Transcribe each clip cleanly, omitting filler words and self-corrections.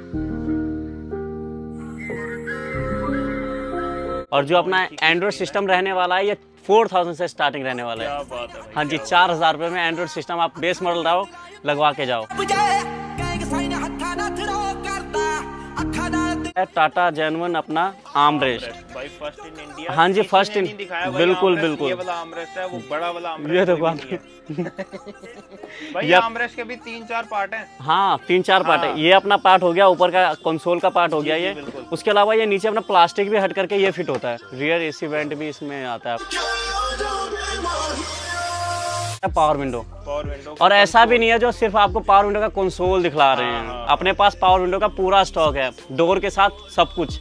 और जो अपना एंड्रॉइड सिस्टम रहने वाला है ये 4000 से स्टार्टिंग रहने वाला है। हाँ जी, 4000 रुपये में एंड्रॉइड सिस्टम आप बेस मॉडल लाओ, लगवा के जाओ। टाटा जेन्युइन अपना आर्मरेस्ट भाई फर्स्ट इन इंडिया। हाँ जी, फर्स्ट इन, बिल्कुल बिल्कुल। ये वाला आर्मरेस्ट है, वो बड़ा वाला आर्मरेस्ट। ये देखो भाई आर्मरेस्ट के भी 3-4 पार्ट हैं। हाँ 3-4 पार्ट है। ये अपना पार्ट हो गया, ऊपर का कंसोल का पार्ट हो गया ये। उसके अलावा ये नीचे अपना प्लास्टिक भी हट करके ये फिट होता है। रियर एसी वेंट भी इसमें आता है। पावर विंडो और ऐसा भी नहीं है जो सिर्फ आपको पावर विंडो का कंसोल दिखला रहे हैं। अपने पास पावर विंडो का पूरा स्टॉक है, डोर के साथ सब कुछ।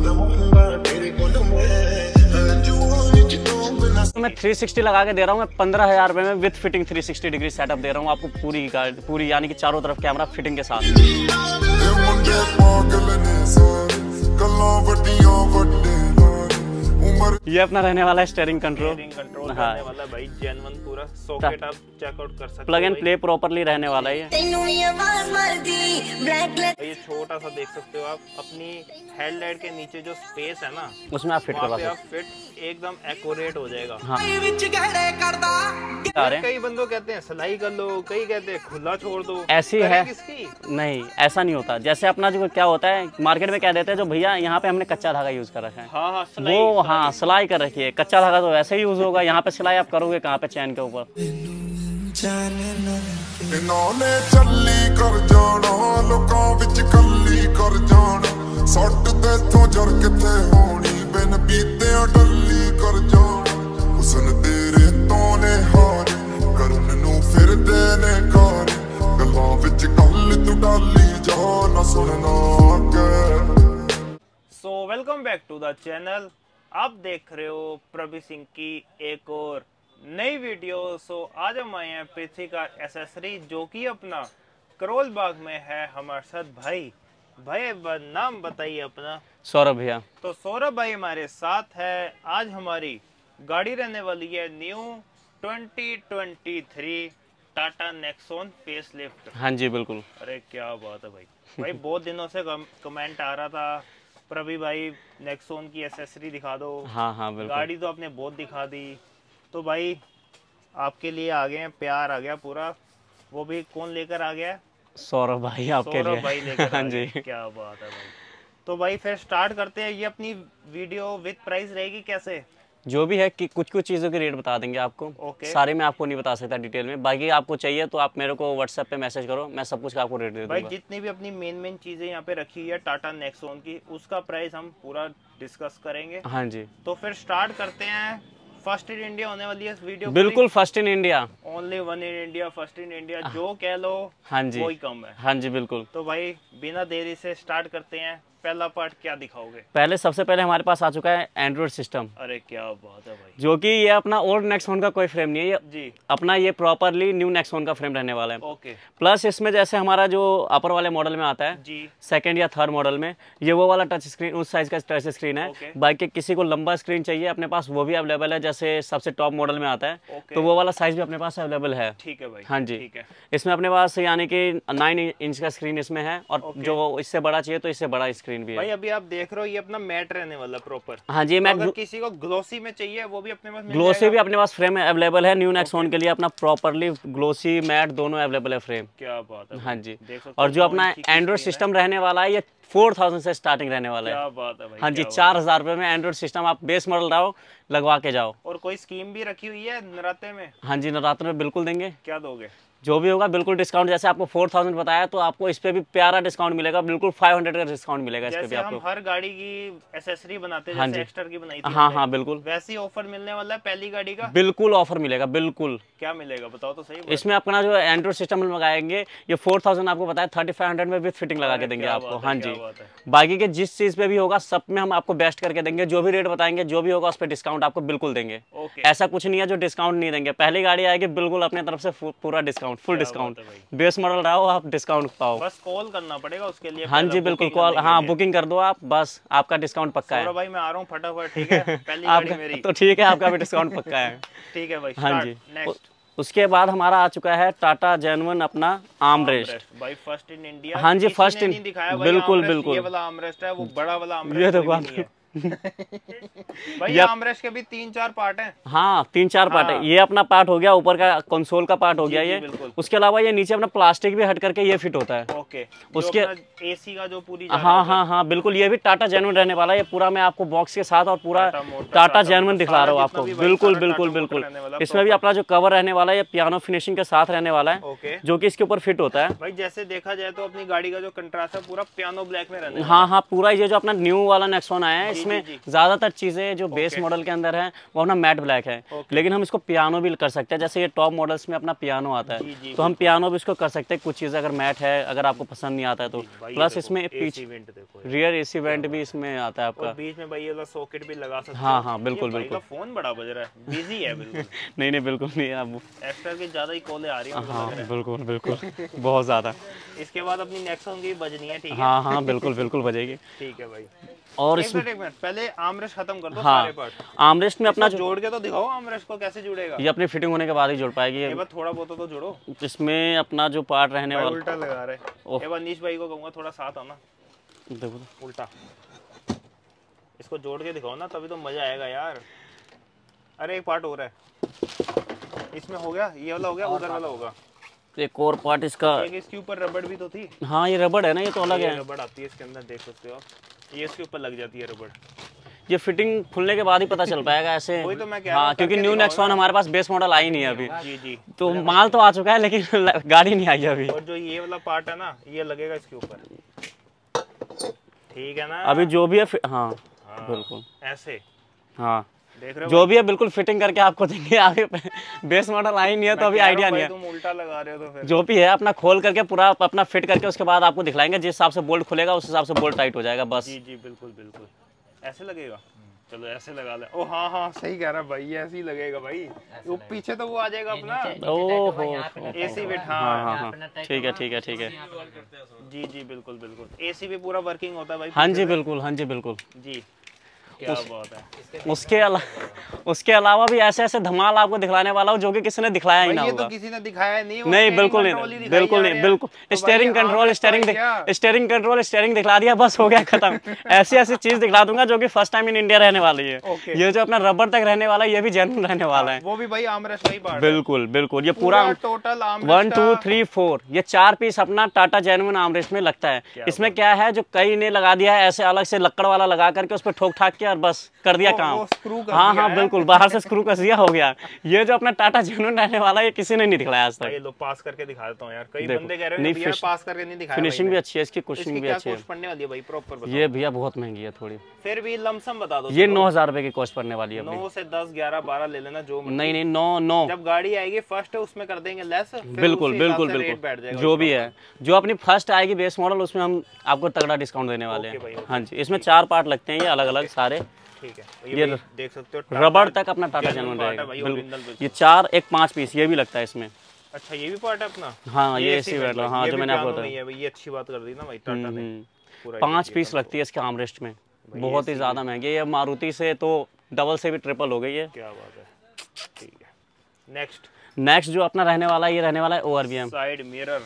तो मैं 360 लगा के दे रहा हूँ, मैं 15,000 रुपये में विद फिटिंग 360 डिग्री सेटअप दे रहा हूँ आपको, पूरी यानी कि चारों तरफ कैमरा फिटिंग के साथ। ये अपना रहने वाला है स्टीयरिंग कंट्रोल। हाँ वाला भाई जेन्युइन पूरा सॉकेट आप चेकआउट कर सकते हो। प्लग एंड प्ले प्रॉपर्ली रहने वाला है ये। ये छोटा सा देख सकते हो आप, अपनी हेडलाइट के नीचे जो स्पेस है ना, उसमें आप फिट करवा सकते हो। फिट एकदम एक्यूरेट हो जाएगा। हाँ। कई बंदों कहते हैं सिलाई कर लो, कई कहते हैं खुला छोड़ दो। ऐसी है किसकी? नहीं, ऐसा नहीं होता। जैसे अपना जो क्या होता है मार्केट में कह देते हैं जो भैया यहाँ पे हमने कच्चा धागा यूज कर रखा है। हाँ, सिलाई कर रखी है। कच्चा धागा तो वैसे ही यूज होगा, यहाँ पे सिलाई आप करोगे कहाँ पे चैन के ऊपर। So welcome back to the channel. आप देख रहे हो प्रभु सिंह की एक और नई वीडियो। सो आज हम आए हैं पृथ्वी का एसेसरी, जो कि अपना करोल बाग में है हमारे साथ। भाई नाम बताइए अपना। सौरभ भैया। तो सौरभ भाई हमारे साथ है। आज हमारी गाड़ी रहने वाली है न्यू 2023 टाटा नेक्सॉन फेसलिफ्ट। हाँ जी बिल्कुल। अरे क्या बात है भाई बहुत दिनों से कमेंट आ रहा था, प्रभु भाई नेक्सॉन की एसेसरी दिखा दो। हाँ बिल्कुल। गाड़ी तो आपने बहुत दिखा दी, तो भाई आपके लिए आ गए हैं, प्यार आ गया पूरा। वो भी कौन लेकर आ गया? सौरभ भाई आपके लिए। सौरभ भाई लेकर हाँ जी। क्या बात है भाई। तो भाई फिर स्टार्ट करते हैं। ये अपनी वीडियो विद प्राइस रहेगी कैसे? जो भी है कि कुछ चीज़ों के रेट बता देंगे आपको। सारे मैं आपको नहीं बता सकता डिटेल में। बाकी आपको चाहिए तो आप मेरे को व्हाट्सएप पे मैसेज करो, मैं सब कुछ का आपको रेट दे दूंगा। भाई जितनी भी अपनी मेन चीजें यहाँ पे रखी हुई है टाटा नेक्सॉन की, उसका प्राइस हम पूरा डिस्कस करेंगे। हाँ जी। तो फिर स्टार्ट करते हैं। फर्स्ट इन इंडिया होने वाली है इस वीडियो। बिल्कुल first in India, only one in India, first in India, जो कह लो। हाँ जी, वही कम है। हाँ जी बिल्कुल। तो भाई बिना देरी से स्टार्ट करते हैं। पहला पार्ट क्या दिखाओगे? सबसे पहले हमारे पास आ चुका है एंड्रॉइड सिस्टम। अरे क्या बात है भाई। जो कि ये अपना ओल्ड नेक्सॉन का कोई फ्रेम नहीं है, ये जी अपना ये प्रॉपरली न्यू नेक्सॉन का फ्रेम रहने वाला है। ओके। प्लस इसमें जैसे हमारा जो अपर वाले मॉडल में आता है जी, सेकंड या थर्ड मॉडल में, ये वो वाला टच स्क्रीन, उस साइज का टच स्क्रीन है। बाकी किसी को लंबा स्क्रीन चाहिए अपने पास, वो भी अवेलेबल है। जैसे सबसे टॉप मॉडल में आता है तो वो वाला साइज भी अपने पास अवेलेबल है। ठीक है भाई। हाँ जी, ठीक है। इसमें अपने पास यानी कि 9 इंच का स्क्रीन इसमें है, और जो इससे बड़ा चाहिए तो इससे बड़ा स्क्रीन भी है। भाई अभी आप देख रहे हो ये अपना मैट रहने वाला प्रॉपर। हाँ जी, मैं अगर किसी को ग्लोसी में चाहिए वो भी अपने पास मिल ग्लोसी जाएगा? भी अपने पास फ्रेम अवेलेबल है न्यू नेक्सॉन के लिए। अपना प्रॉपरली ग्लोसी मैट दोनों अवेलेबल है फ्रेम। क्या बात है। हाँ जी। और जो अपना एंड्रॉइड सिस्टम रहने वाला है ये 4000 से स्टार्टिंग रहने वाला है। क्या बात है भाई। हाँ जी, 4000 रुपये में एंड्रॉइड सिस्टम आप बेस मॉडल लाओ, लगवा के जाओ। और कोई स्कीम भी रखी हुई है नवरात्रे में? हाँ जी, नवरात्र में बिल्कुल देंगे। क्या दोगे? जो भी होगा बिल्कुल डिस्काउंट। जैसे आपको 4000 बताया तो आपको इस पे भी प्यारा डिस्काउंट मिलेगा, बिल्कुल 500 का डिस्काउंट मिलेगा इस पे भी आपको। हम हर गाड़ी की एसेसरी बनाते हैं, जैसे एक्स्ट्रा की बनाई थी। हाँ बिल्कुल। वैसी ऑफर मिलने वाला है पहली गाड़ी का? बिल्कुल ऑफर मिलेगा, बिल्कुल। क्या मिलेगा बताओ तो सही। इसमें अपना जो एंड्रॉइड सिस्टम लगाएंगे ये 4000 आपको बताया, 3500 में विद फिटिंग लगा के देंगे आपको। हाँ जी। बाकी के जिस चीज पे भी होगा सब में हम आपको बेस्ट करके देंगे। जो भी रेट बताएंगे, जो भी होगा उस पर डिस्काउंट आपको बिल्कुल देंगे। ऐसा कुछ नहीं है जो डिस्काउंट नहीं देंगे। पहली गाड़ी आएगी बिल्कुल अपने तरफ से पूरा discount, full discount. Base model रहो आप, डिस्काउंट पाओ। बस कॉल करना पड़ेगा उसके लिए। हाँ जी बिल्कुल, कॉल, हाँ बुकिंग कर दो आप, बस आपका डिस्काउंट पक्का है। भाई मैं आ रहा हूँ फटाफट। ठीक है, पहली गाड़ी मेरी। तो ठीक है, आपका भी डिस्काउंट पक्का है। ठीक है भाई। हाँ जी। उसके बाद हमारा आ चुका है टाटा जेन्युइन अपना आर्मरेस्ट भाई, फर्स्ट इन इंडिया। हाँ जी, फर्स्ट इन, बिल्कुल बिल्कुल। ये वाला आर्मरेस्ट है, वो बड़ा वाला आर्मरेस्ट ये देखो नहीं है। भाई आर्मरेस्ट के भी 3-4 पार्ट हैं। हाँ 3-4 पार्ट है। ये अपना पार्ट हो गया, ऊपर का कंसोल का पार्ट हो गया ये। उसके अलावा ये नीचे अपना प्लास्टिक भी हट करके ये फिट होता है। ओके, उसके एसी का जो पूरी हाँ बिल्कुल, ये भी टाटा जेन्युइन रहने वाला है। ये पूरा मैं आपको बॉक्स के साथ और पूरा टाटा जेन्युइन दिखला रहा हूँ आपको। बिल्कुल बिल्कुल बिल्कुल। इसमें भी अपना जो कवर रहने वाला है ये पियानो फिनिशिंग के साथ रहने वाला है, जो कि इसके ऊपर फिट होता है। भाई जैसे देखा जाए तो अपनी गाड़ी का जो कंट्रास्ट है पूरा पियानो ब्लैक में रहने। हाँ पूरा ये जो अपना न्यू वाला नेक्सॉन आया है, इसमें ज्यादातर चीजें जो बेस मॉडल के अंदर है वो अपना मैट ब्लैक है, लेकिन हम इसको पियानो भी कर सकते हैं। जैसे ये टॉप मॉडल्स में अपना पियानो आता है, तो हम पियानो भी इसको कर सकते हैं। कुछ चीजें अगर मैट है, अगर आपको पसंद नहीं आता है तो। प्लस इसमें रियर एसी वेंट भी इसमें आता है आपका। बीच में भाई ये सॉकेट भी लगा सकते हैं। हाँ बिल्कुल बिल्कुल। फोन बड़ा बज रहा है, बिजी है बिल्कुल। नहीं बिल्कुल नहीं, अब एक्स्ट्रा की ज्यादा ही कॉलें आ रही हैं। हाँ बिल्कुल बिल्कुल, बहुत ज्यादा। इसके बाद अपनी नेक्सॉन की बजनी है, ठीक है? हाँ बिल्कुल बिल्कुल बजेगी। ठीक है भाई। और एक मिनट पहले आर्मरेस्ट खत्म कर दो। हाँ, सारे पार्ट आर्मरेस्ट में अपना जोड़ के तो दिखाओ आर्मरेस्ट को कैसे जुड़ेगा। ये अपनी फिटिंग होने के बाद ही जुड़ पाएगी। ये बात थोड़ा बहुत तो जोड़ो। इसमें अपना जो पार्ट रहने वाला, उल्टा लगा रहे हैं। ये बार नीश भाई को कहूंगा थोड़ा साथ आना, देखो उल्टा इसको जोड़ के दिखाओ ना, तभी तो मजा आएगा यार। अरे एक पार्ट हो रहा है इसमें, हो गया ये वाला, हो गया उधर वाला होगा। एक और पार्ट इसका, एक इसके ऊपर रबड़ भी तो थी। हाँ ये रबड़ है ना, ये तो अलग है। रबड़ आती है इसके अंदर, देख सकते हो आप, ये इसके ऊपर लग जाती है रबड़। ये फिटिंग खुलने के बाद ही पता चल पाएगा ऐसे। वही तो मैं कह रहा हूं, क्योंकि न्यू नेक्सॉन हमारे पास बेस मॉडल आई नहीं है अभी। जी तो माल तो आ चुका है, लेकिन गाड़ी नहीं आई अभी। और जो ये वाला पार्ट है ना, ये लगेगा इसके ऊपर, ठीक है ना? अभी जो भी है हाँ बिल्कुल ऐसे। हाँ देख रहे हो जो भी है बिल्कुल फिटिंग करके आपको देंगे। आगे बेस मॉडल आई नहीं है तो अभी आइडिया नहीं है। तुम उल्टा लगा रहे हो तो फिर जो भी है अपना खोल करके पूरा अपना फिट करके उसके बाद आपको दिखलाएंगे। जिस हिसाब से बोल्ट खुलेगा उस हिसाब से बोल्ट टाइट हो जाएगा बस। जी बिल्कुल बिल्कुल। ऐसे लगेगा, चलो ऐसे लगा ले। ओ हाँ सही कह रहा है भाई, ऐसे ही लगेगा भाई। वो पीछे तो वो आ जाएगा अपना, ओहो एसी भी। हाँ ठीक है जी बिल्कुल बिल्कुल। एसी भी पूरा वर्किंग होता है भाई। हाँ जी बिल्कुल, हाँ जी बिल्कुल जी। क्या बात है। उसके अलावा भी ऐसे ऐसे धमाल आपको दिखलाने वाला हूँ जो कि किसी ने दिखाया ही ना होगा। ये तो किसी ने दिखाया नहीं। बिल्कुल नहीं, बिल्कुल नहीं, बिल्कुल। स्टीयरिंग कंट्रोल स्टीयरिंग दिखला दिया, बस हो गया खत्म। ऐसी ऐसी चीज दिखला दूंगा जो कि फर्स्ट टाइम इन इंडिया रहने वाली है। ये जो अपना रबर तक रहने वाला है ये भी जेन्युइन रहने वाला है। वो भी भाई आर्मरेस्ट वही पार्ट। बिल्कुल बिल्कुल। ये पूरा टोटल 1 2 3 4 ये 4 पीस अपना टाटा जेन्युइन आर्मरेस्ट में लगता है। इसमें क्या है, जो कई ने लगा दिया है ऐसे अलग से लक्कड़ वाला लगा करके उस पर ठोक ठाक के और बस कर दिया काम। हाँ बिल्कुल, बाहर से स्क्रू कस दिया, हो गया। ये जो अपना टाटा जेन्युइन रहने वाला है ये किसी ने नहीं दिखाया आज तक। ये लो पास करके दिखा देता हूं यार। कई बंदे कह रहे हैं भैया पास करके नहीं दिखाया। फिनिशिंग भी अच्छी है इसकी, कुशनिंग भी अच्छी है। कॉस्ट पड़ने वाली है भाई प्रॉपर बताओ। ये भैया बहुत महंगी है थोड़ी। फिर भी लमसम बता दो। ये 9000 रुपए की कॉस्ट पड़ने वाली है। 9 से 10 11 12 ले लेना जो। नहीं 9 जब गाड़ी आएगी फर्स्ट उसमें कर देंगे लेस। बिल्कुल बिल्कुल बिल्कुल। जो भी है, जो अपनी फर्स्ट आएगी बेस मॉडल उसमें हम आपको तगड़ा डिस्काउंट देने वाले हैं। हाँ जी, इसमें 4 पार्ट लगते हैं ये अलग अलग सारे। ठीक है, ये देख सकते हो रबड़ तक अपना टाटा जेन्युइन रहेगा। ये 4 एक 5 पीस ये भी लगता है इसमें। अच्छा ये भी पार्ट है अपना। हाँ ये एसी वेंट, हाँ जो मैंने आपको बताया। ये अच्छी बात कर दी ना भाई टाटा ने। 5 पीस लगती है इसके आर्मरेस्ट में, बहुत ही ज्यादा महंगी है। ये मारुति से तो डबल से भी ट्रिपल हो गई है। क्या बात है। ठीक है, नेक्स्ट जो अपना रहने वाला है ये रहने वाला है ORVM साइड मिरर।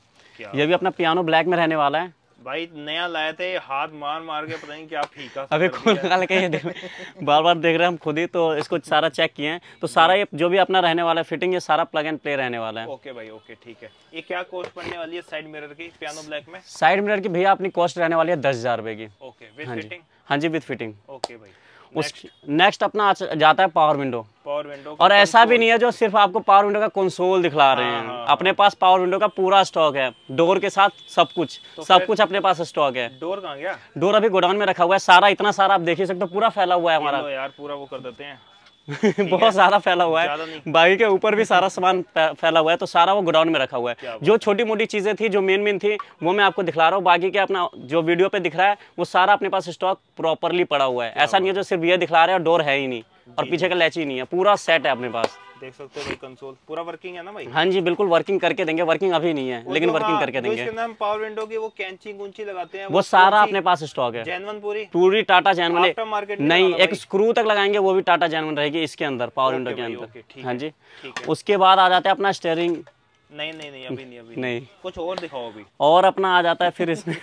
ये भी अपना पियानो ब्लैक में रहने वाला है भाई। नया लाए थे, हाथ मार मार के पता नहीं क्या फीका। अभी खुद निकाल के बार बार देख रहे हैं हम खुद ही, तो इसको सारा चेक किए हैं। तो सारा ये जो भी अपना रहने वाला है फिटिंग, ये सारा प्लग एंड प्ले रहने वाला है। ओके भाई ओके ठीक है। ये क्या कॉस्ट पड़ने वाली है साइड मिरर की पियानो ब्लैक में? साइड मिरर की भैया अपनी कॉस्ट रहने वाली है 10,000 रुपए की। Okay with fitting? हाँ जी विद फिटिंग। ओके भाई। नेक्स्ट अपना जाता है पावर विंडो। और ऐसा भी नहीं है जो सिर्फ आपको पावर विंडो का कंसोल दिखला रहे हैं। अपने पास पावर विंडो का पूरा स्टॉक है, डोर के साथ सब कुछ अपने पास स्टॉक है। डोर कहाँ गया? डोर अभी गोडाउन में रखा हुआ है सारा, इतना सारा आप देख ही सकते हो, पूरा फैला हुआ है हमारा यार। पूरा वो कर देते हैं बहुत सारा फैला हुआ है, बाइक के ऊपर भी सारा सामान फैला हुआ है, तो सारा वो गोडाउन में रखा हुआ है। जो छोटी मोटी चीजें थी जो मेन थी वो मैं आपको दिखला रहा हूँ। बाकी के अपना जो वीडियो पे दिख रहा है वो सारा अपने पास स्टॉक प्रॉपरली पड़ा हुआ है। ऐसा नहीं है जो सिर्फ ये दिखला रहे हैं और डोर है ही नहीं और पीछे का लैच ही नहीं है, पूरा सेट है अपने पास। देख सकते हो भाई कंसोल पूरा वर्किंग है ना भाई? हाँ जी बिल्कुल वर्किंग करके देंगे, वर्किंग अभी नहीं है लेकिन वर्किंग करके देंगे। इसके अंदर हम पावर विंडो की वो कैंची कुंची लगाते हैं वो सारा अपने पास स्टॉक है, जेन्युइन पूरी टाटा जेन्युइन। आफ्टर मार्केट नहीं, एक स्क्रू तक लगाएंगे वो भी टाटा जेन्युइन रहेगी इसके अंदर, पावर विंडो के अंदर। हाँ जी। उसके बाद आ जाता है अपना स्टीयरिंग। नहीं अभी नहीं, कुछ और दिखाओ अभी। और अपना आ जाता है फिर इसमें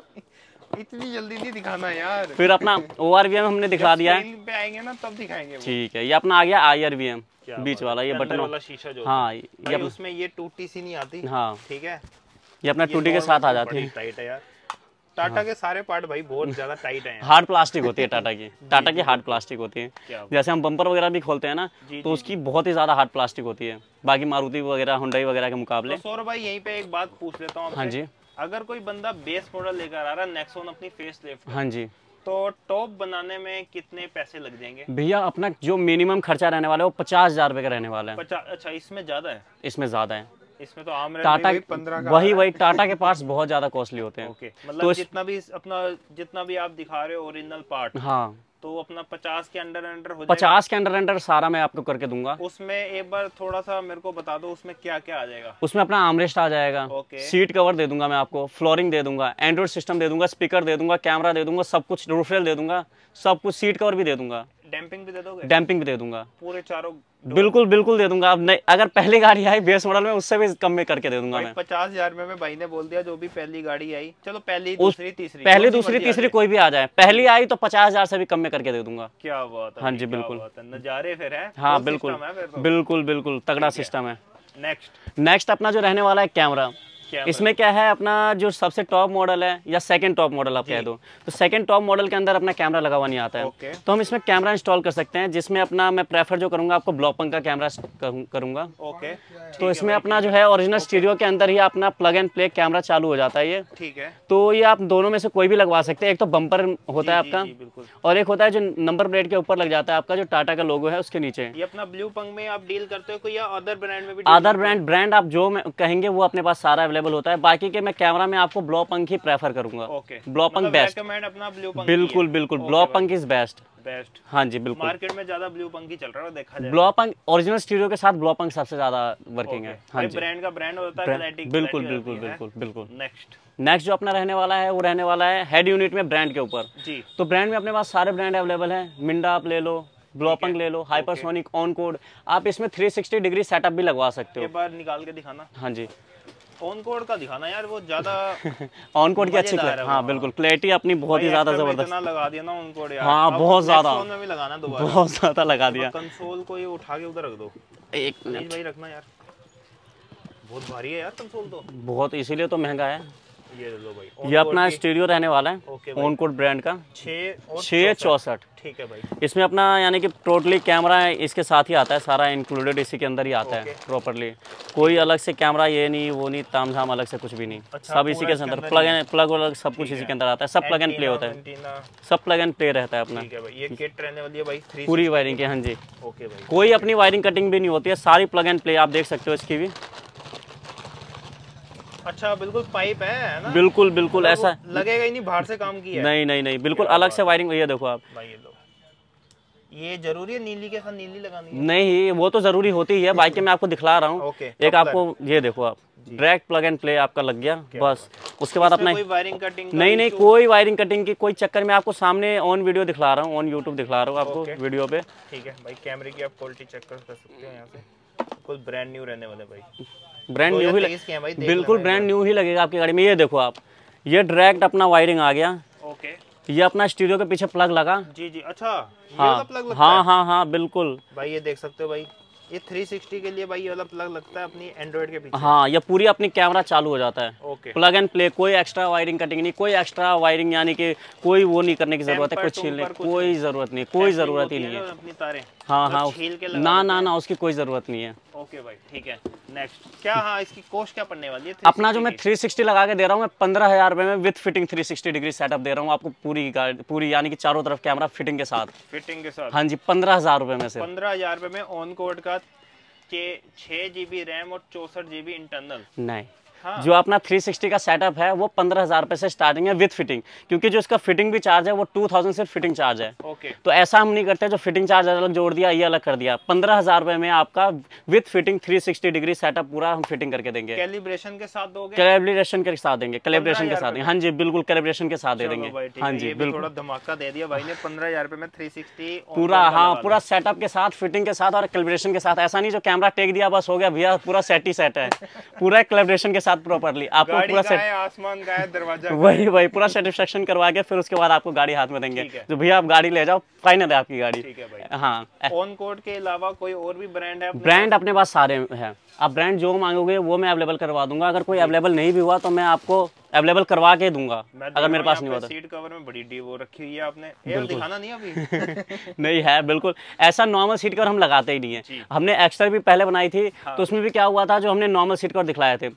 इतनी जल्दी नहीं दिखाना यार। फिर अपना ORVM हमने दिखा दिया है, पे आएंगे ना तब दिखाएंगे। ठीक है। ये अपना आ गया IRVM बीच वाला, ये बटन वाला शीशा जो हाँ ये उसमें ये टूटी सी नहीं आती। हाँ ठीक है, ये अपना टूटी के साथ आ जाती है। टाइट है यार, टाटा के सारे पार्ट भाई बहुत ज्यादा टाइट हैं। हार्ड प्लास्टिक होती है टाटा की हार्ड प्लास्टिक होती है। जैसे हम बम्पर वगैरह भी खोलते हैं ना तो उसकी बहुत ही ज्यादा हार्ड प्लास्टिक होती है बाकी मारुति वगैरह हुंडई वगैरह के मुकाबले। तो सौरभ भाई यहीं पे एक बात पूछ लेता हूँ। हाँ जी। अगर कोई बंदा बेस मॉडल लेकर आ रहा है नेक्सॉन अपनी फेस लिफ्ट, हाँ जी, तो टॉप बनाने में कितने पैसे लग जाएंगे भैया? अपना जो मिनिमम खर्चा रहने वाला है वो 50,000 रुपए का रहने वाला है। अच्छा, इसमें ज्यादा है? इसमें ज्यादा है, इसमें तो आम टाटा 15 का वही टाटा के पार्ट्स बहुत ज्यादा कॉस्टली होते हैं। ओके, मतलब जितना भी आप दिखा रहे हो ओरिजिनल पार्ट, हाँ, तो अपना 50 के अंडर हो जाएगा? 50 के अंडर सारा मैं आपको करके दूंगा। उसमें एक बार थोड़ा सा मेरे को बता दो उसमें क्या क्या आ जाएगा? उसमें अपना आर्मरेस्ट आ जाएगा, सीट कवर दे दूंगा मैं आपको, फ्लोरिंग दे दूंगा, एंड्रॉइड सिस्टम दे दूंगा, स्पीकर दे दूंगा, कैमरा दे दूंगा, सब कुछ, रूफ रेल दे दूंगा, सब कुछ, सीट कवर भी दे दूंगा, डैम्पिंग भी दे दोगे? डैम्पिंग भी दे दूंगा, पूरे चारों बिल्कुल दे दूंगा। अब नहीं, अगर पहली गाड़ी आई बेस मॉडल में उससे भी कम में करके दे दूंगा मैं। 50,000 में भाई ने बोल दिया जो भी पहली गाड़ी आई, चलो पहली दूसरी तीसरी कोई भी आ जाए, पहली आई तो 50,000 से भी कम में करके दे दूंगा। क्या बात है। हाँ जी बिल्कुल, नजारे फिर है। हाँ बिल्कुल तगड़ा सिस्टम है। नेक्स्ट अपना जो रहने वाला है कैमरा। इसमें क्या है, अपना जो सबसे टॉप मॉडल है या सेकंड टॉप मॉडल आप कह दो, तो सेकंड टॉप मॉडल के अंदर अपना कैमरा लगा हुआ नहीं आता है। तो हम इसमें कैमरा इंस्टॉल कर सकते हैं, जिसमें अपना मैं प्रेफर जो करूंगा आपको ब्लॉपंग का कैमरा करूंगा। तो इसमें अपना जो है ओरिजिनल स्टीरियो के अंदर ही अपना प्लग एंड प्ले कैमरा चालू हो जाता है ये। ठीक है, तो ये आप दोनों में से कोई भी लगवा सकते हैं। एक तो बम्पर होता है आपका, और एक होता है जो नंबर प्लेट के ऊपर लग जाता है आपका, जो टाटा का लोगो है उसके नीचे। ये अपना ब्लू पंग में आप डील करते हो या अदर ब्रांड में भी? अदर ब्रांड आप जो कहेंगे वो अपने पास सारा अवेलेबल होता है। बाकी के मैं कैमरा में आपको ब्लॉपंग ही प्रेफर करूंगा। ब्लॉपंग बेस्ट, बिल्कुल ब्लॉपंग इज बेस्ट। हाँ जी बिल्कुल, मार्केट में ज्यादा ब्लू पंग ही चल रहा है देखा जाए। ब्लॉपंग ओरिजिनल स्टीरियो के साथ ब्लॉपंग सबसे ज्यादा वर्किंग है। हाँ जी, ब्रांड का ब्रांड होता है, बिल्कुल। नेक्स्ट जो अपना रहने वाला है वो रहने वाला है हेड यूनिट में ब्रांड के ऊपर जी। तो ब्रांड में अपने पास सारे ब्रांड अवेलेबल हैं। मिंडा आप ले लो, ब्लॉपंग ले लो, हाइपरसोनिक, ऑनकोड। आप इसमें 360 डिग्री सेटअप भी लगवा सकते हो। एक बार निकाल के दिखाना। हाँ जी, ऑनकोड का दिखाना यार, वो ज्यादा ऑनकोड की अच्छी क्लैरिटी। हाँ बिल्कुल, क्लैरिटी अपनी बहुत ही ज्यादा जबरदस्त लगा दिया ना ऑनकोड यार। हाँ बहुत ज्यादा, में भी लगाना दोबारा, बहुत ज्यादा लगा दिया। कंसोल को ये उठा के उधर रख दो, एक मिनट भाई रखना यार, बहुत भारी है यार कंसोल तो, बहुत, इसीलिए तो महंगा है। ये लो भाई, ये अपना स्टीरियो रहने वाला है ऑनकोड ब्रांड का 664। ठीक है भाई। इसमें अपना यानी कि टोटली कैमरा है इसके साथ ही आता है, सारा इंक्लूडेड इसी के अंदर ही आता है प्रॉपर्ली। कोई अलग से कैमरा ये नहीं वो नहीं, तामझाम अलग से कुछ भी नहीं। सब इसी के अंदर प्लग अलग सब कुछ इसी के अंदर आता है। सब प्लग एंड प्ले होता है, सब प्लग एंड प्ले रहता है अपना। ये किट रहने वाली है भाई पूरी वायरिंग की। हाँ जी, कोई अपनी वायरिंग कटिंग भी नहीं होती है, सारी प्लग एंड प्ले। आप देख सकते हो इसकी भी। अच्छा, बिल्कुल पाइप है ना? बिल्कुल ऐसा लगेगा ही नहीं बाहर से काम किया है। नहीं बिल्कुल अलग से वायरिंग। ये देखो आप भाई, ये जरूरी है नीली के साथ नीली लगानी है? नहीं, वो तो जरूरी होती ही है। बाइक में मैं आपको दिखला रहा हूँ। एक आपको ये देखो आप, डायरेक्ट प्लग एंड प्ले आपका लग गया बस। उसके बाद अपना कोई वायरिंग कटिंग नहीं कोई वायरिंग कटिंग की कोई चक्कर में आपको सामने ऑन वीडियो दिखला रहा हूँ, ऑन यूट्यूब दिखला रहा हूँ आपको वीडियो पे। ठीक है भाई, कैमरे की आप क्वालिटी चेक कर सकते हो यहाँ से। बिल्कुल ब्रांड न्यू रहने वाले भाई, ब्रांड न्यू ही, बिल्कुल ब्रांड न्यू ही लगेगा आपकी गाड़ी में। ये देखो आप, ये डायरेक्ट अपना वायरिंग आ गया। ये अपना स्टीरियो के पीछे प्लग लगा। जी। अच्छा, हाँ प्लग लगता है? हाँ बिल्कुल भाई, ये देख सकते हो भाई, ये 360 के लिए भाई ये वाला प्लग लगता है अपनी एंड्रॉइड के पीछे। हाँ, ये पूरी अपनी कैमरा चालू हो जाता है। प्लग एंड प्ले, कोई एक्स्ट्रा वायरिंग कटिंग नहीं, कोई एक्स्ट्रा वायरिंग यानी कि कोई वो नहीं करने की जरूरत है, कुछ छीलने कोई जरूरत नहीं, कोई जरूरत ही नहीं है अपनी तारें। हाँ ना उसकी कोई जरूरत नहीं है। ओके भाई, ठीक है। नेक्स्ट क्या? हाँ, इसकी कॉस्ट क्या पड़ने वाली है? अपना जो मैं 360 लगा के दे रहा हूँ, मैं 15,000 रुपए में विद फिटिंग 360 डिग्री सेटअप दे रहा हूँ आपको, पूरी यानी कि चारों तरफ कैमरा फिटिंग के साथ। हाँ जी, 15,000 रुपए में से। 15,000 रुपए में ऑन कोड का 6 GB रैम और 64 GB इंटरनल। नहीं, हाँ। जो अपना 360 का सेटअप है वो 15,000 रुपए से स्टार्टिंग है विद फिटिंग, क्योंकि जो इसका फिटिंग भी चार्ज है वो 2000 सिर्फ फिटिंग चार्ज है। ओके। तो ऐसा हम नहीं करते जो फिटिंग चार्ज अलग जोड़ दिया ये अलग कर दिया। 15,000 रुपए में आपका विद फिटिंग 360 डिग्री सेटअप पूरा हम फिटिंग करके देंगे। कैलिब्रेशन के साथ दोगे? कैलिब्रेशन के साथ देंगे, कैलिब्रेशन के साथ देंगे। हाँ जी बिल्कुल, कैलिब्रेशन के साथ दे देंगे। हाँ जी बिल्कुल, थोड़ा धमाका दे दिया भाई ने 15,000 रुपए में 360 पूरा। हाँ पूरा सेटअप के साथ, फिटिंग के साथ और कैलिब्रेशन के साथ। ऐसा नहीं जो कैमरा टेक दिया बस हो गया भैया, पूरा सेट ही सेट है। पूरा कैलिब्रेशन के साथ प्रॉपर्ली आपको पूरा सेट, आसमान का है, दरवाजा वही पूरा सेटिस्फेक्शन करवा के फिर उसके बाद आपको गाड़ी हाथ में देंगे। जो भैया आप गाड़ी ले जाओ, फाइनल है आपकी गाड़ी। ठीक है भाई। हाँ, ऑन कोड के अलावा कोई और भी ब्रांड है? ब्रांड अपने पास सारे हैं। आप ब्रांड जो मांगोगे वो मैं अवेलेबल करवा दूंगा। अगर कोई अवेलेबल नहीं भी हुआ तो मैं आपको अवेलेबल करवा के दूंगा, अगर मेरे पास नहीं होता। सीट कवर में बड़ी डी वो रखी हुई है आपने, एयर दिखाना नहीं अभी। नहीं है बिल्कुल, ऐसा नॉर्मल सीट कवर हम लगाते ही नहीं है। हमने एक्स्ट्रा भी पहले बनाई थी। हाँ। तो उसमें भी क्या हुआ था, जो हमने नॉर्मल सीट कवर दिखलाए थे,